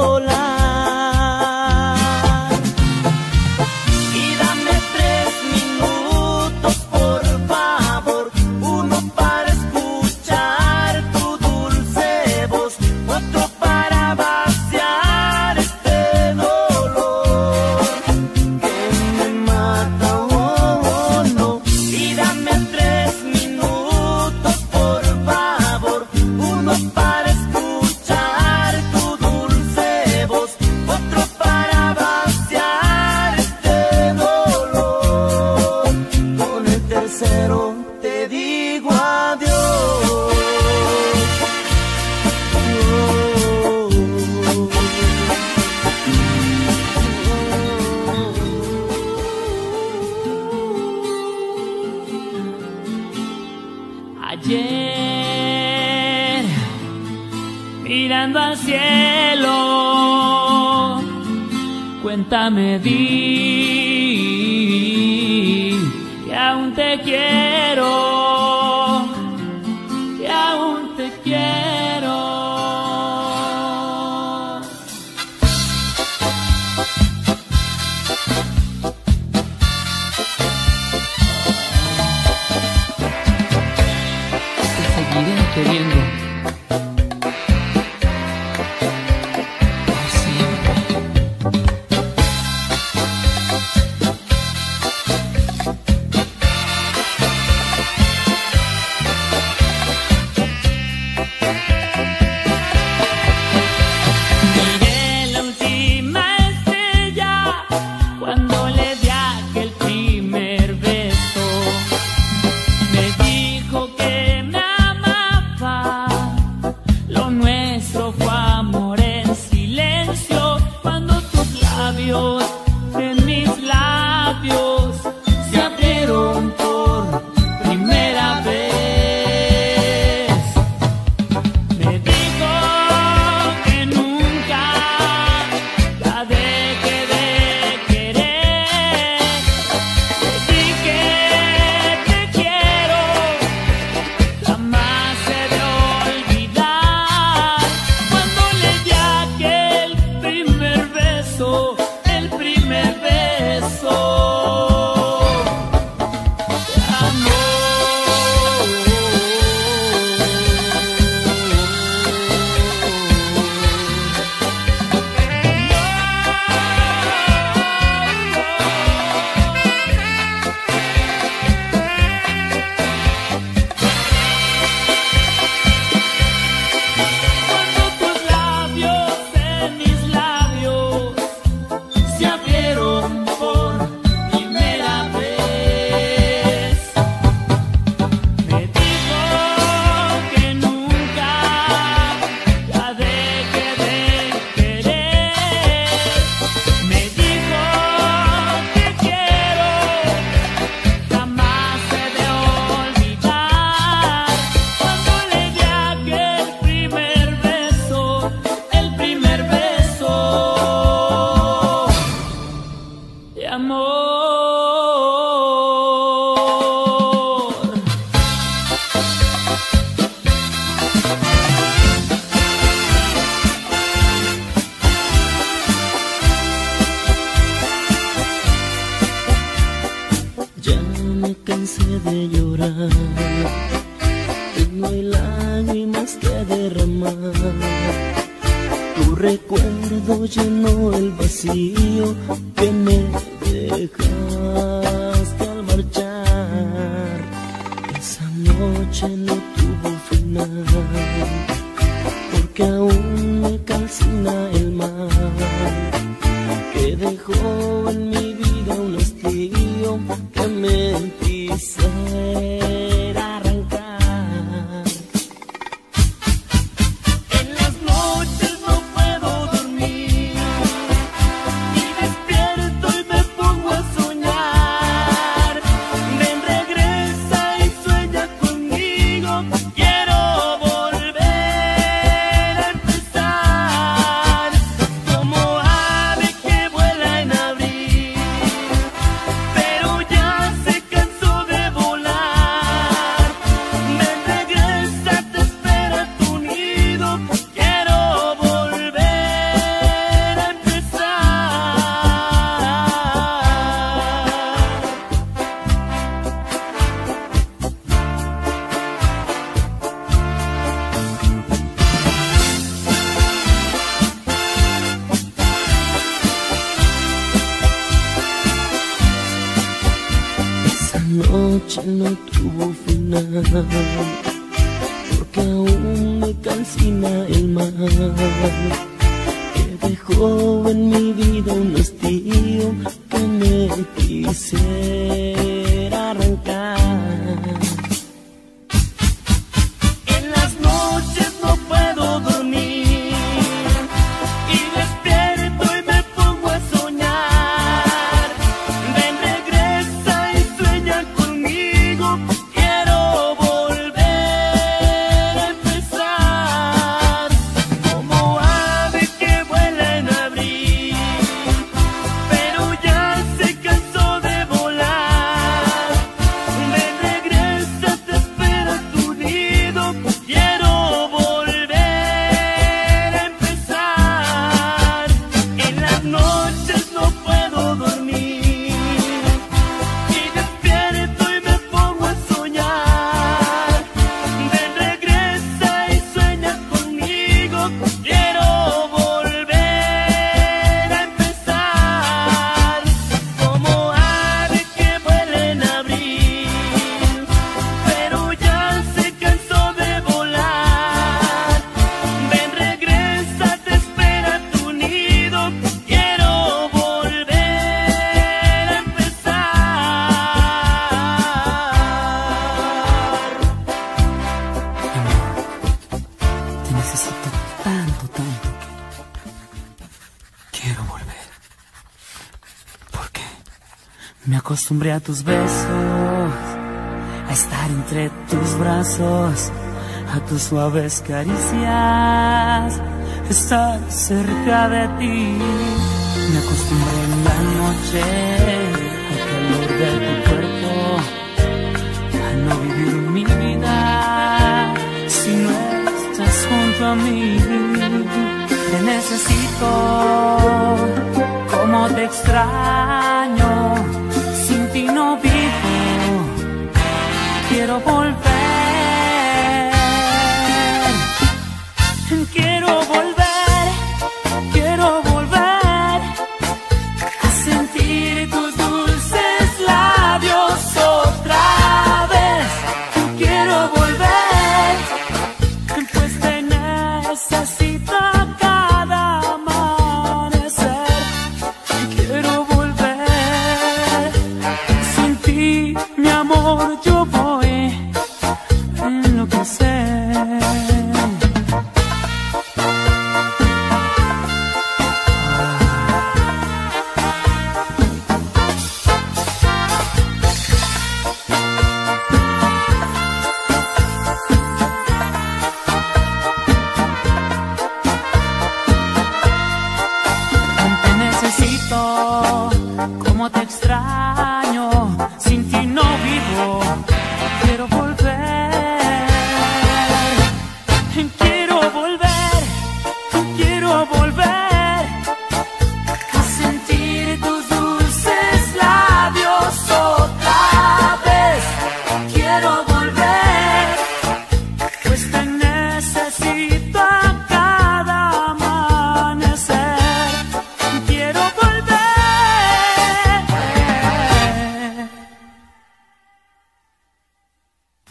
B: volar. Y dame tres minutos, por favor, uno para escuchar tu dulce voz, otro para vaciar este dolor que me mata. Oh, oh, no. Y dame tres minutos, por favor, uno para escuchar tu dulce voz, otro para vaciar este dolor. Con el tercero te digo adiós.
A: Ayer, mirando al cielo, cuenta me di que aún te quiero, que aún te quiero.
C: Te seguiré queriendo por siempre.
B: de llorar, y no hay lágrimas que derramar. Tu recuerdo llenó el vacío que me dejaste al marchar. Esa noche no tuvo final, porque aún me calcina el mal que dejó en mi vida un hastío que me quisiera arrancar. En las noches no puedo dormir y despierto y me pongo a soñar. Ven, regresa y sueña conmigo. Quiero volver a empezar como ave que vuela en abril, pero ya se cansó de volar. Ven, regresa, te espera tu nido. Quiero volver a Esa noche no tuvo final, porque aún me calcina el mal que dejó en mi vida un hastío que me quisiera arrancar. En las noches no puedo dormir y despierto y me pongo a soñar. Ven, regresa y sueña conmigo. Quiero volver a empezar como ave que vuela en abril, pero ya se cansó de volar. Ven, regresa, te espera tu nido. Quiero volver a empezar. En las noches no puedo dormir y despierto y me pongo a soñar. Ven, regresa y sueña conmigo. Quiero volver a empezar como ave que vuela en abril, pero ya se cansó de volar. Ven, regresa, te espera tu nido. Quiero volver a empezar.
C: Te necesito tanto, tanto que quiero volver. Porque me acostumbré a tus besos, a estar entre tus brazos, a tus suaves caricias, estar cerca de ti. Me acostumbré en la noche al calor de tu cuerpo, a no vivir mi vida si no estás junto a mí. Te necesito, como te extraño, sin ti no vivo. Quiero volver, quiero volver, quiero volver a sentir tus dulces labios otra vez. Quiero volver, pues te necesito cada amanecer. Quiero volver, sin ti, mi amor, yo voy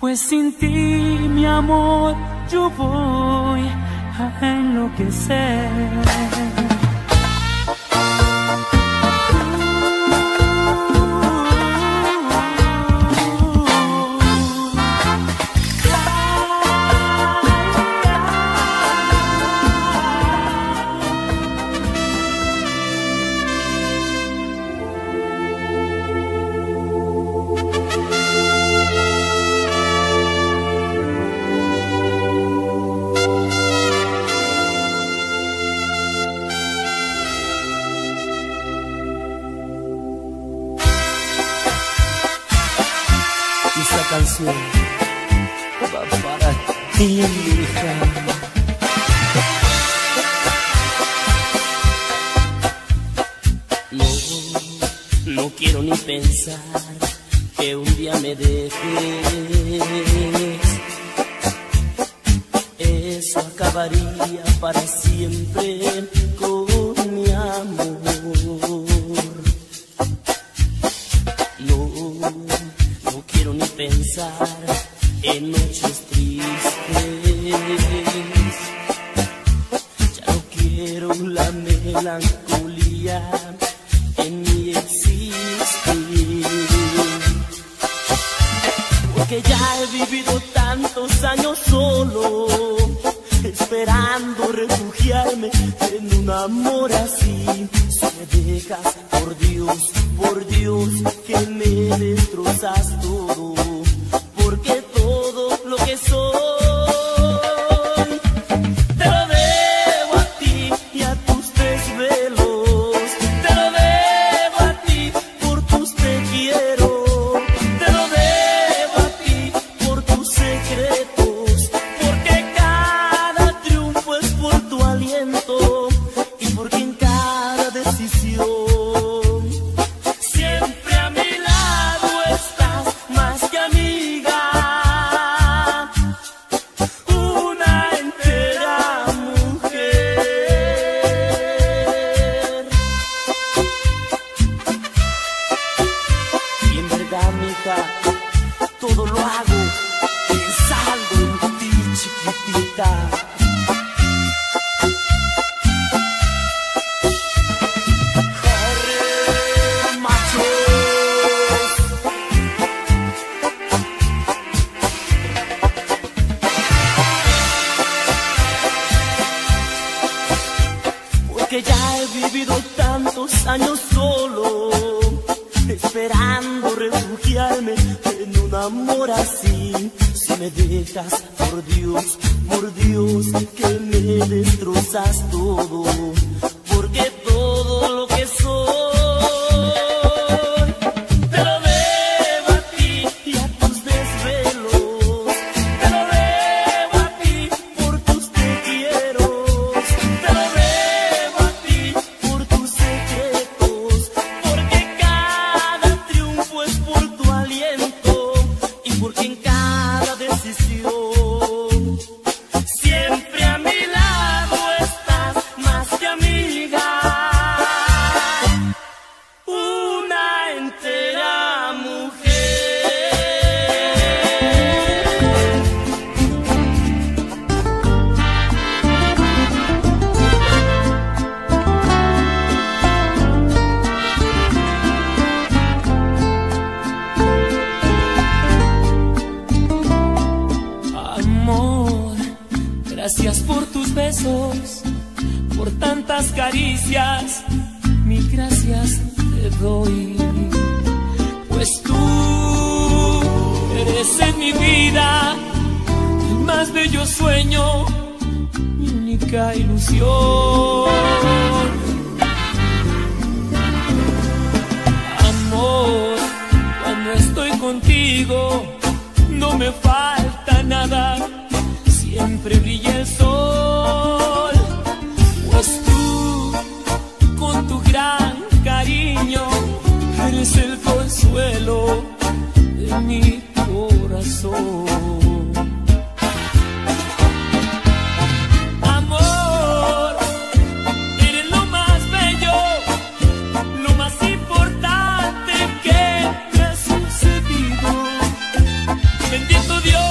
C: pues sin ti, mi amor, yo voy a enloquecer.
A: Esta canción va para ti, hija. No, no quiero ni pensar que un día me dejes. Eso acabaría para siempre con mi amor. No, no quiero ni pensar en noches tristes. Ya no quiero la melancolía en mi existir, porque ya he vivido tantos años solo, esperando refugiarme en un amor así. Si me dejas, por Dios, por Dios, que me destrozas todo, porque todo lo que soy te lo debo a ti y a tus desvelos. Te lo debo a ti por tus te quiero. Te lo debo a ti por tus secretos, porque cada triunfo es por tu aliento y porque en cada decisión siempre a mi lado estás, más que amiga, una entera mujer. Y en verdad, mija, todo lo hago pensando en ti, chiquitita. Corre, machos. Porque ya he vivido tantos años solo, esperando refugiarme en un amor así. Si me dejas, por Dios, por Dios, que me destrozas todo, porque todo lo que soy te lo debo a ti y a tus desvelos. Te lo debo a ti por tus te quiero. Te lo debo a ti por tus secretos, porque cada triunfo es por tu aliento y porque en cada decisión siempre a mi lado estás, más que amiga, una entera
C: Amor, gracias por tus besos, por tantas caricias, mil gracias te doy. Pues tú eres en mi vida el más bello sueño, mi única ilusión. Amor, cuando estoy contigo no me falta nada, siempre brilla el sol. Pues tú, con tu gran cariño, eres el consuelo de mi corazón. Amor, eres lo más bello, lo más importante que me ha sucedido. Bendito Dios.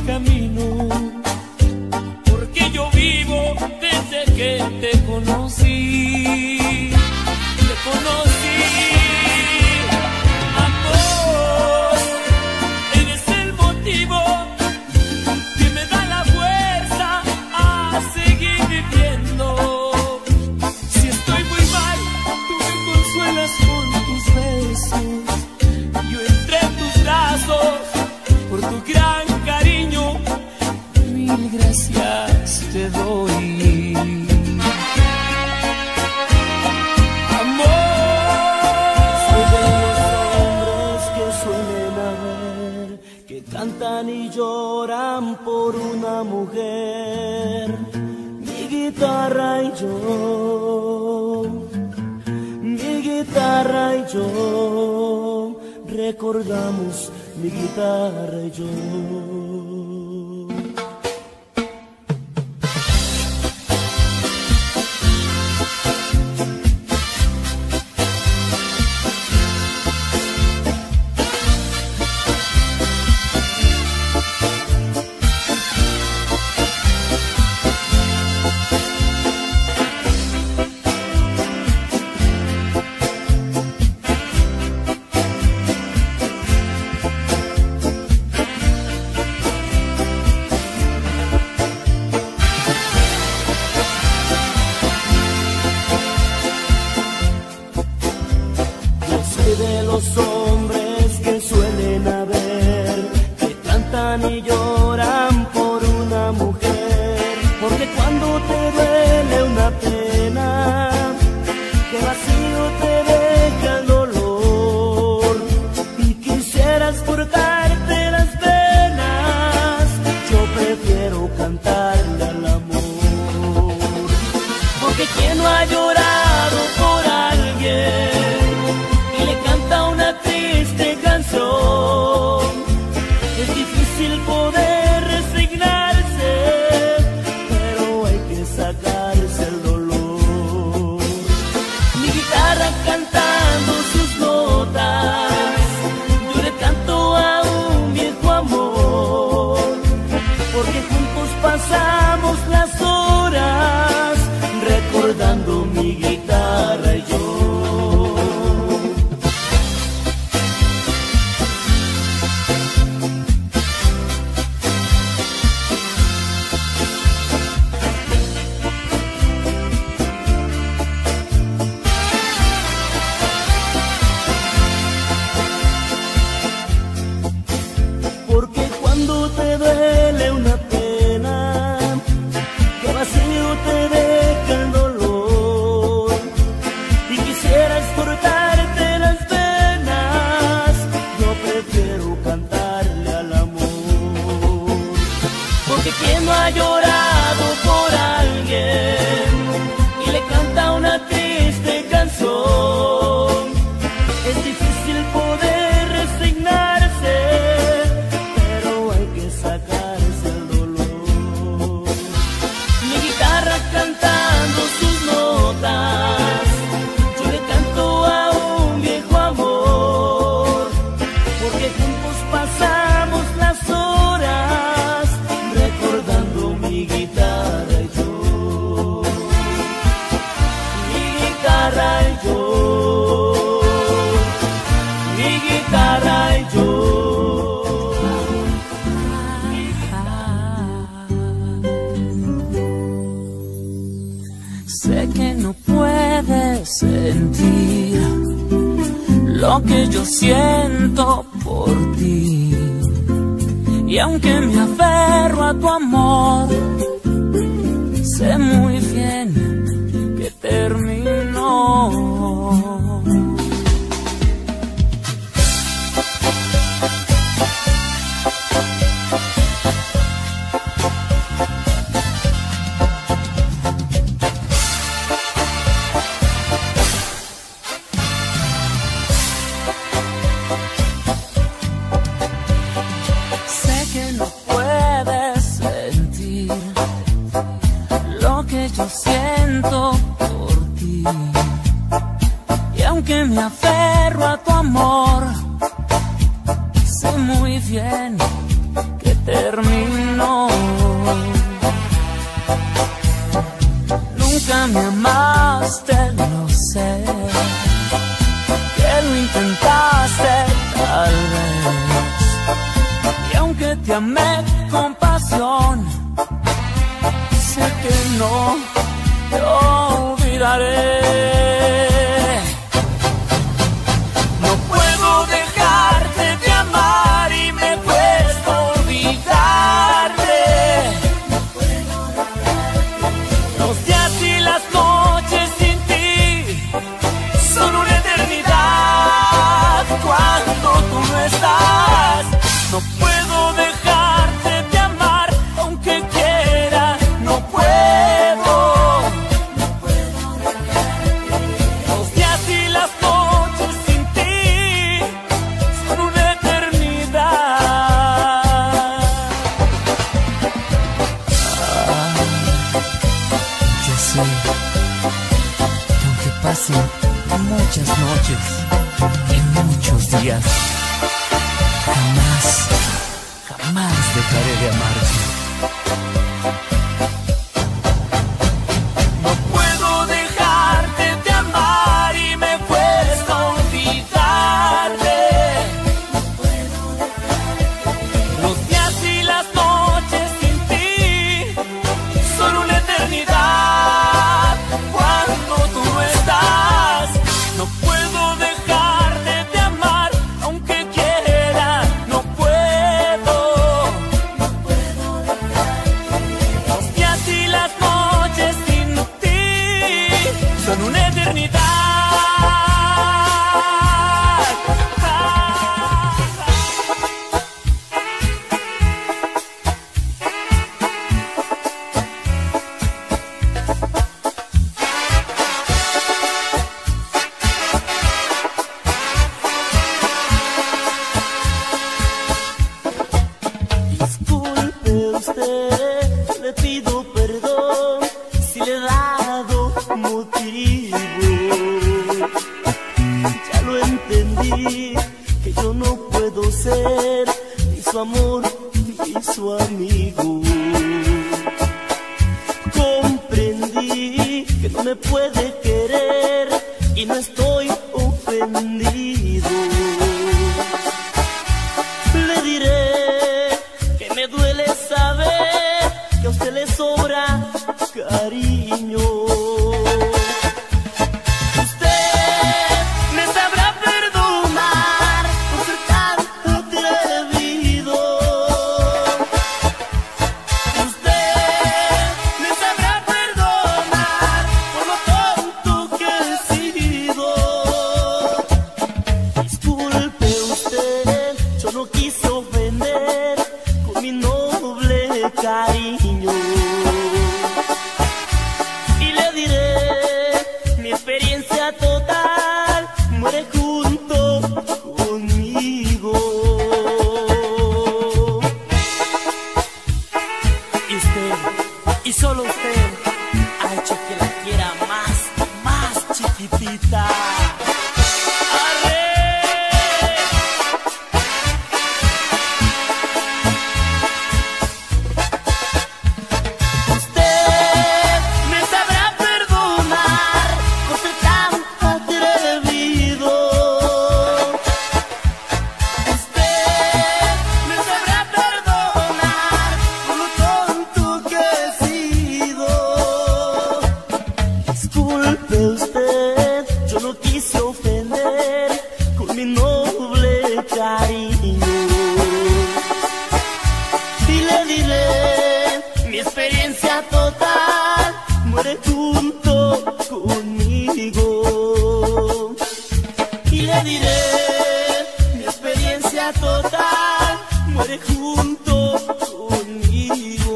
A: camino, porque yo vivo desde que te conocí, te conocí. Amor, eres el motivo que me da la fuerza a seguir viviendo. Si estoy muy mal, tú me consuelas con tus besos. Yo entré en tus brazos por tu gran cariño, mil gracias te doy. Amor, soy de los hombres que suelen haber, que cantan y lloran por una mujer. Mi guitarra y yo, mi guitarra y yo, recordamos mi guitarra y yo. De los hombres que suelen haber, que cantan y lloran por una mujer, porque cuando te duele una pena, que vacío te deja el dolor, y quisieras cortarte las venas, yo prefiero cantarle al amor, porque quien no ha llorado por alguien es difícil poder resignarse, pero hay que sacarse el dolor. Mi guitarra cantando sus notas, yo le canto a un viejo amor, porque juntos pasamos las horas recordando mi guitarra y yo. Porque cuando te duele una pena, que vacío te deja el dolor, y quisieras cortarte las venas, yo prefiero cantarle al amor. Porque quien no ha llorado por alguien y le canta una triste canción, es difícil poder resignarse, sacarse el dolor. Mi guitarra cantando sus notas, yo le canto a un viejo amor, porque juntos pasamos las horas recordando mi guitarra y yo. Mi guitarra y yo, mi guitarra y yo.
C: Sé que no puedes sentir lo que yo siento por ti, y aunque me aferro a tu amor, sé muy bien que terminó.
B: yo siento
C: compasión. Sé que no te olvidaré. No puedo dejarte de amar y me cuesta olvidarte. Los días y las noches sin ti son una eternidad cuando tú no estás. No puedo dejarte de amar aunque quiera, no puedo. Los días y las noches sin ti son una eternidad. Ah, yo sé que aunque pasen muchas noches y muchos días, jamás, jamás dejaré de amarte. No puedo dejarte de amar y me cuesta olvidarte. Los días y las noches sin ti son una eternidad cuando tú no estás. No puedo dejarte de amar aunque quiera, no puedo. Los días y las noches sin ti son una eternidad.
A: Disculpe usted, le pido perdón si le he dado motivo. Ya lo entendí, que yo no puedo ser ni su amor ni su amigo. Comprendí que no me puede querer y no estoy ofendido. Le diré que me duele saber que a usted le sobra cariño. Usted me sabrá perdonar por ser tan atrevido. Usted me sabrá perdonar por lo tonto que he sido. Disculpe usted, yo no quise ofender con mi noble cariño. Y le diré, mi experiencia total muere junto conmigo.
C: Y usted, y solo usted, ha hecho que la quiera más, más chiquitita. ¡Arre!
A: Usted me sabrá perdonar por ser tan atrevido. Usted me sabrá perdonar por lo tonto que he sido. Disculpe usted, yo no quise ofender con mi noble cariño. Y le diré, mi experiencia total muere junto conmigo. Y le diré, mi experiencia total muere junto conmigo.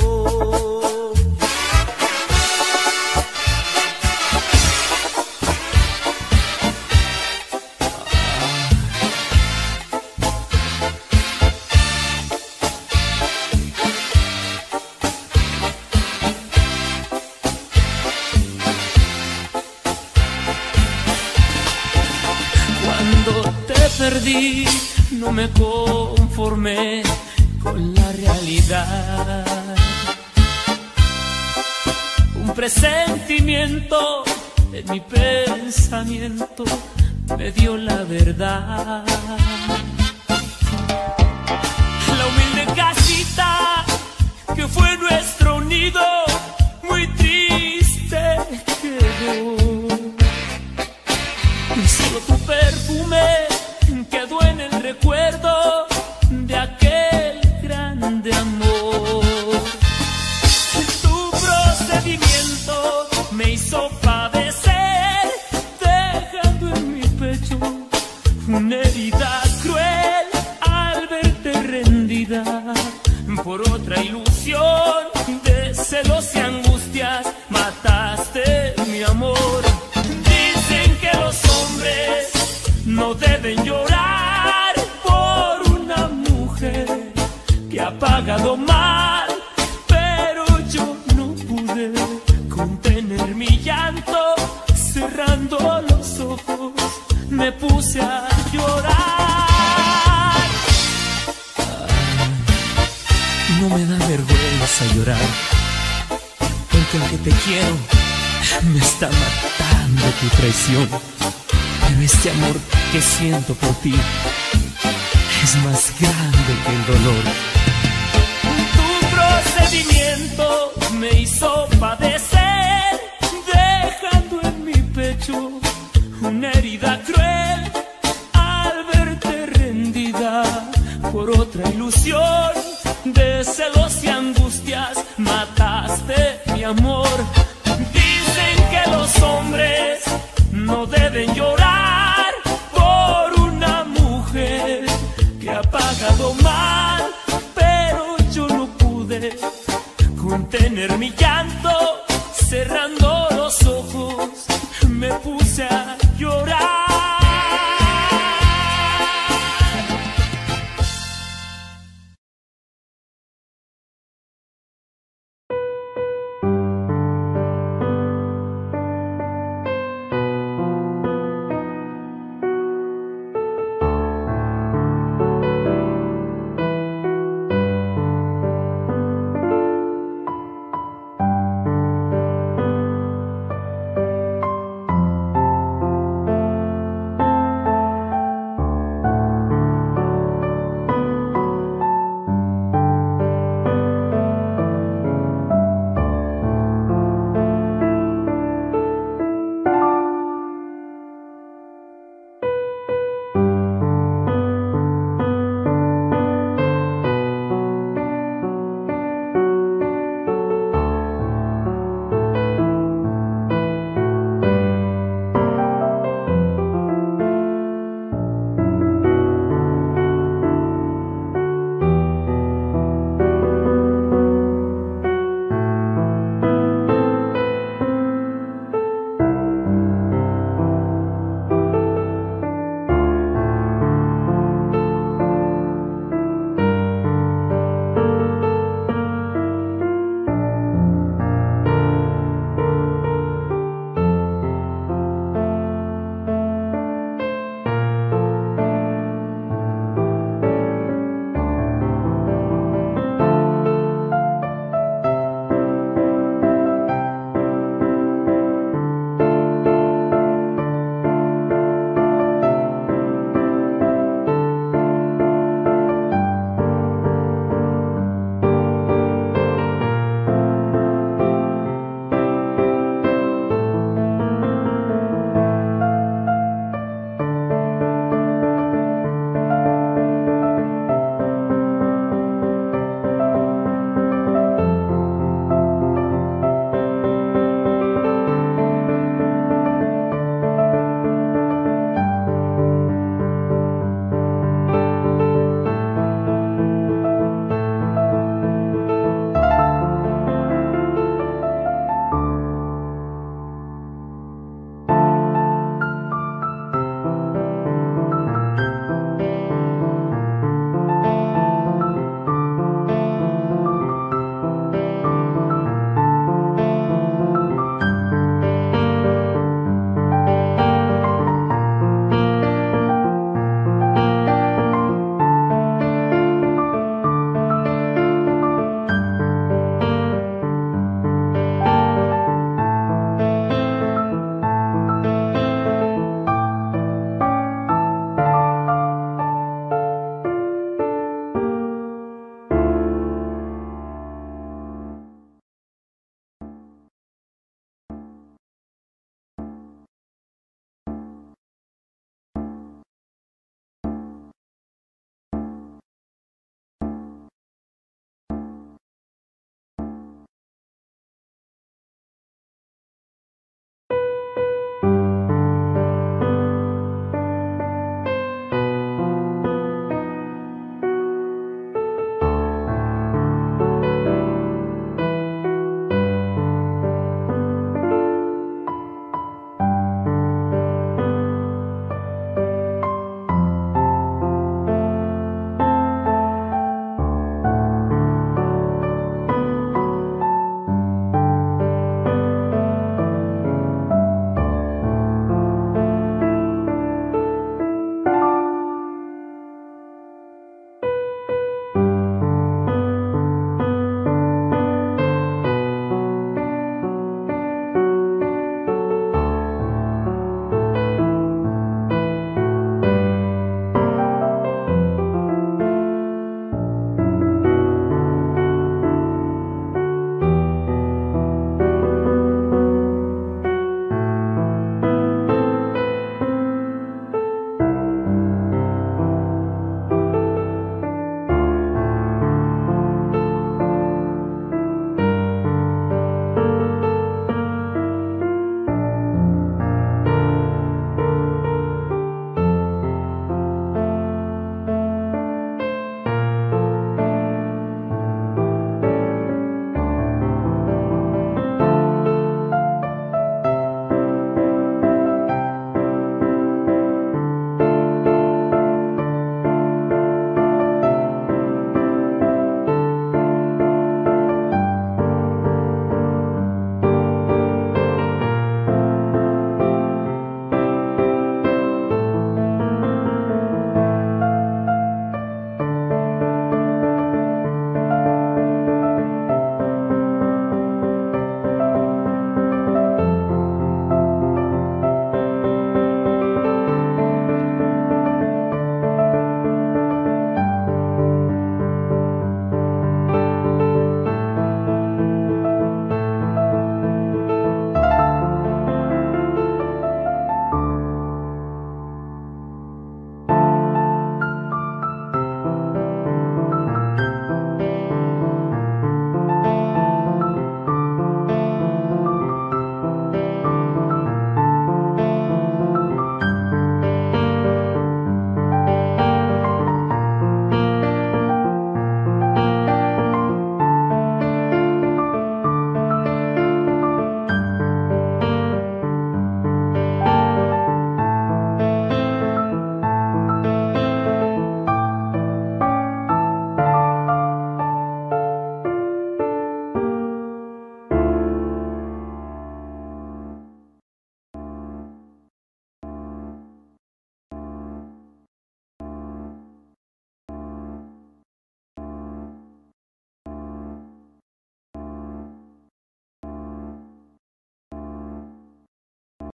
C: Cuando te perdí, no me conformé con la realidad. Un presentimiento en mi pensamiento me dio la verdad. La humilde casi
A: otra ilusión de celos y angustias mataste mi amor. Dicen que los hombres no deben llorar por una mujer que ha pagado mal, pero yo no pude contener mi llanto. Cerrando los ojos me puse a llorar.
C: Ay, no me da vergüenza llorar, porque aunque te quiero, me está matando tu traición. Pero este amor que siento por ti es más grande que el dolor.
A: Tu procedimiento me hizo padecer, dejando en mi pecho una herida cruel. Al verte rendida por otra ilusión de celos y angustias, mataste mi amor. Dicen que los hombres no deben llorar por una mujer que ha pagado mal, pero yo no pude contener mi llanto, cerrando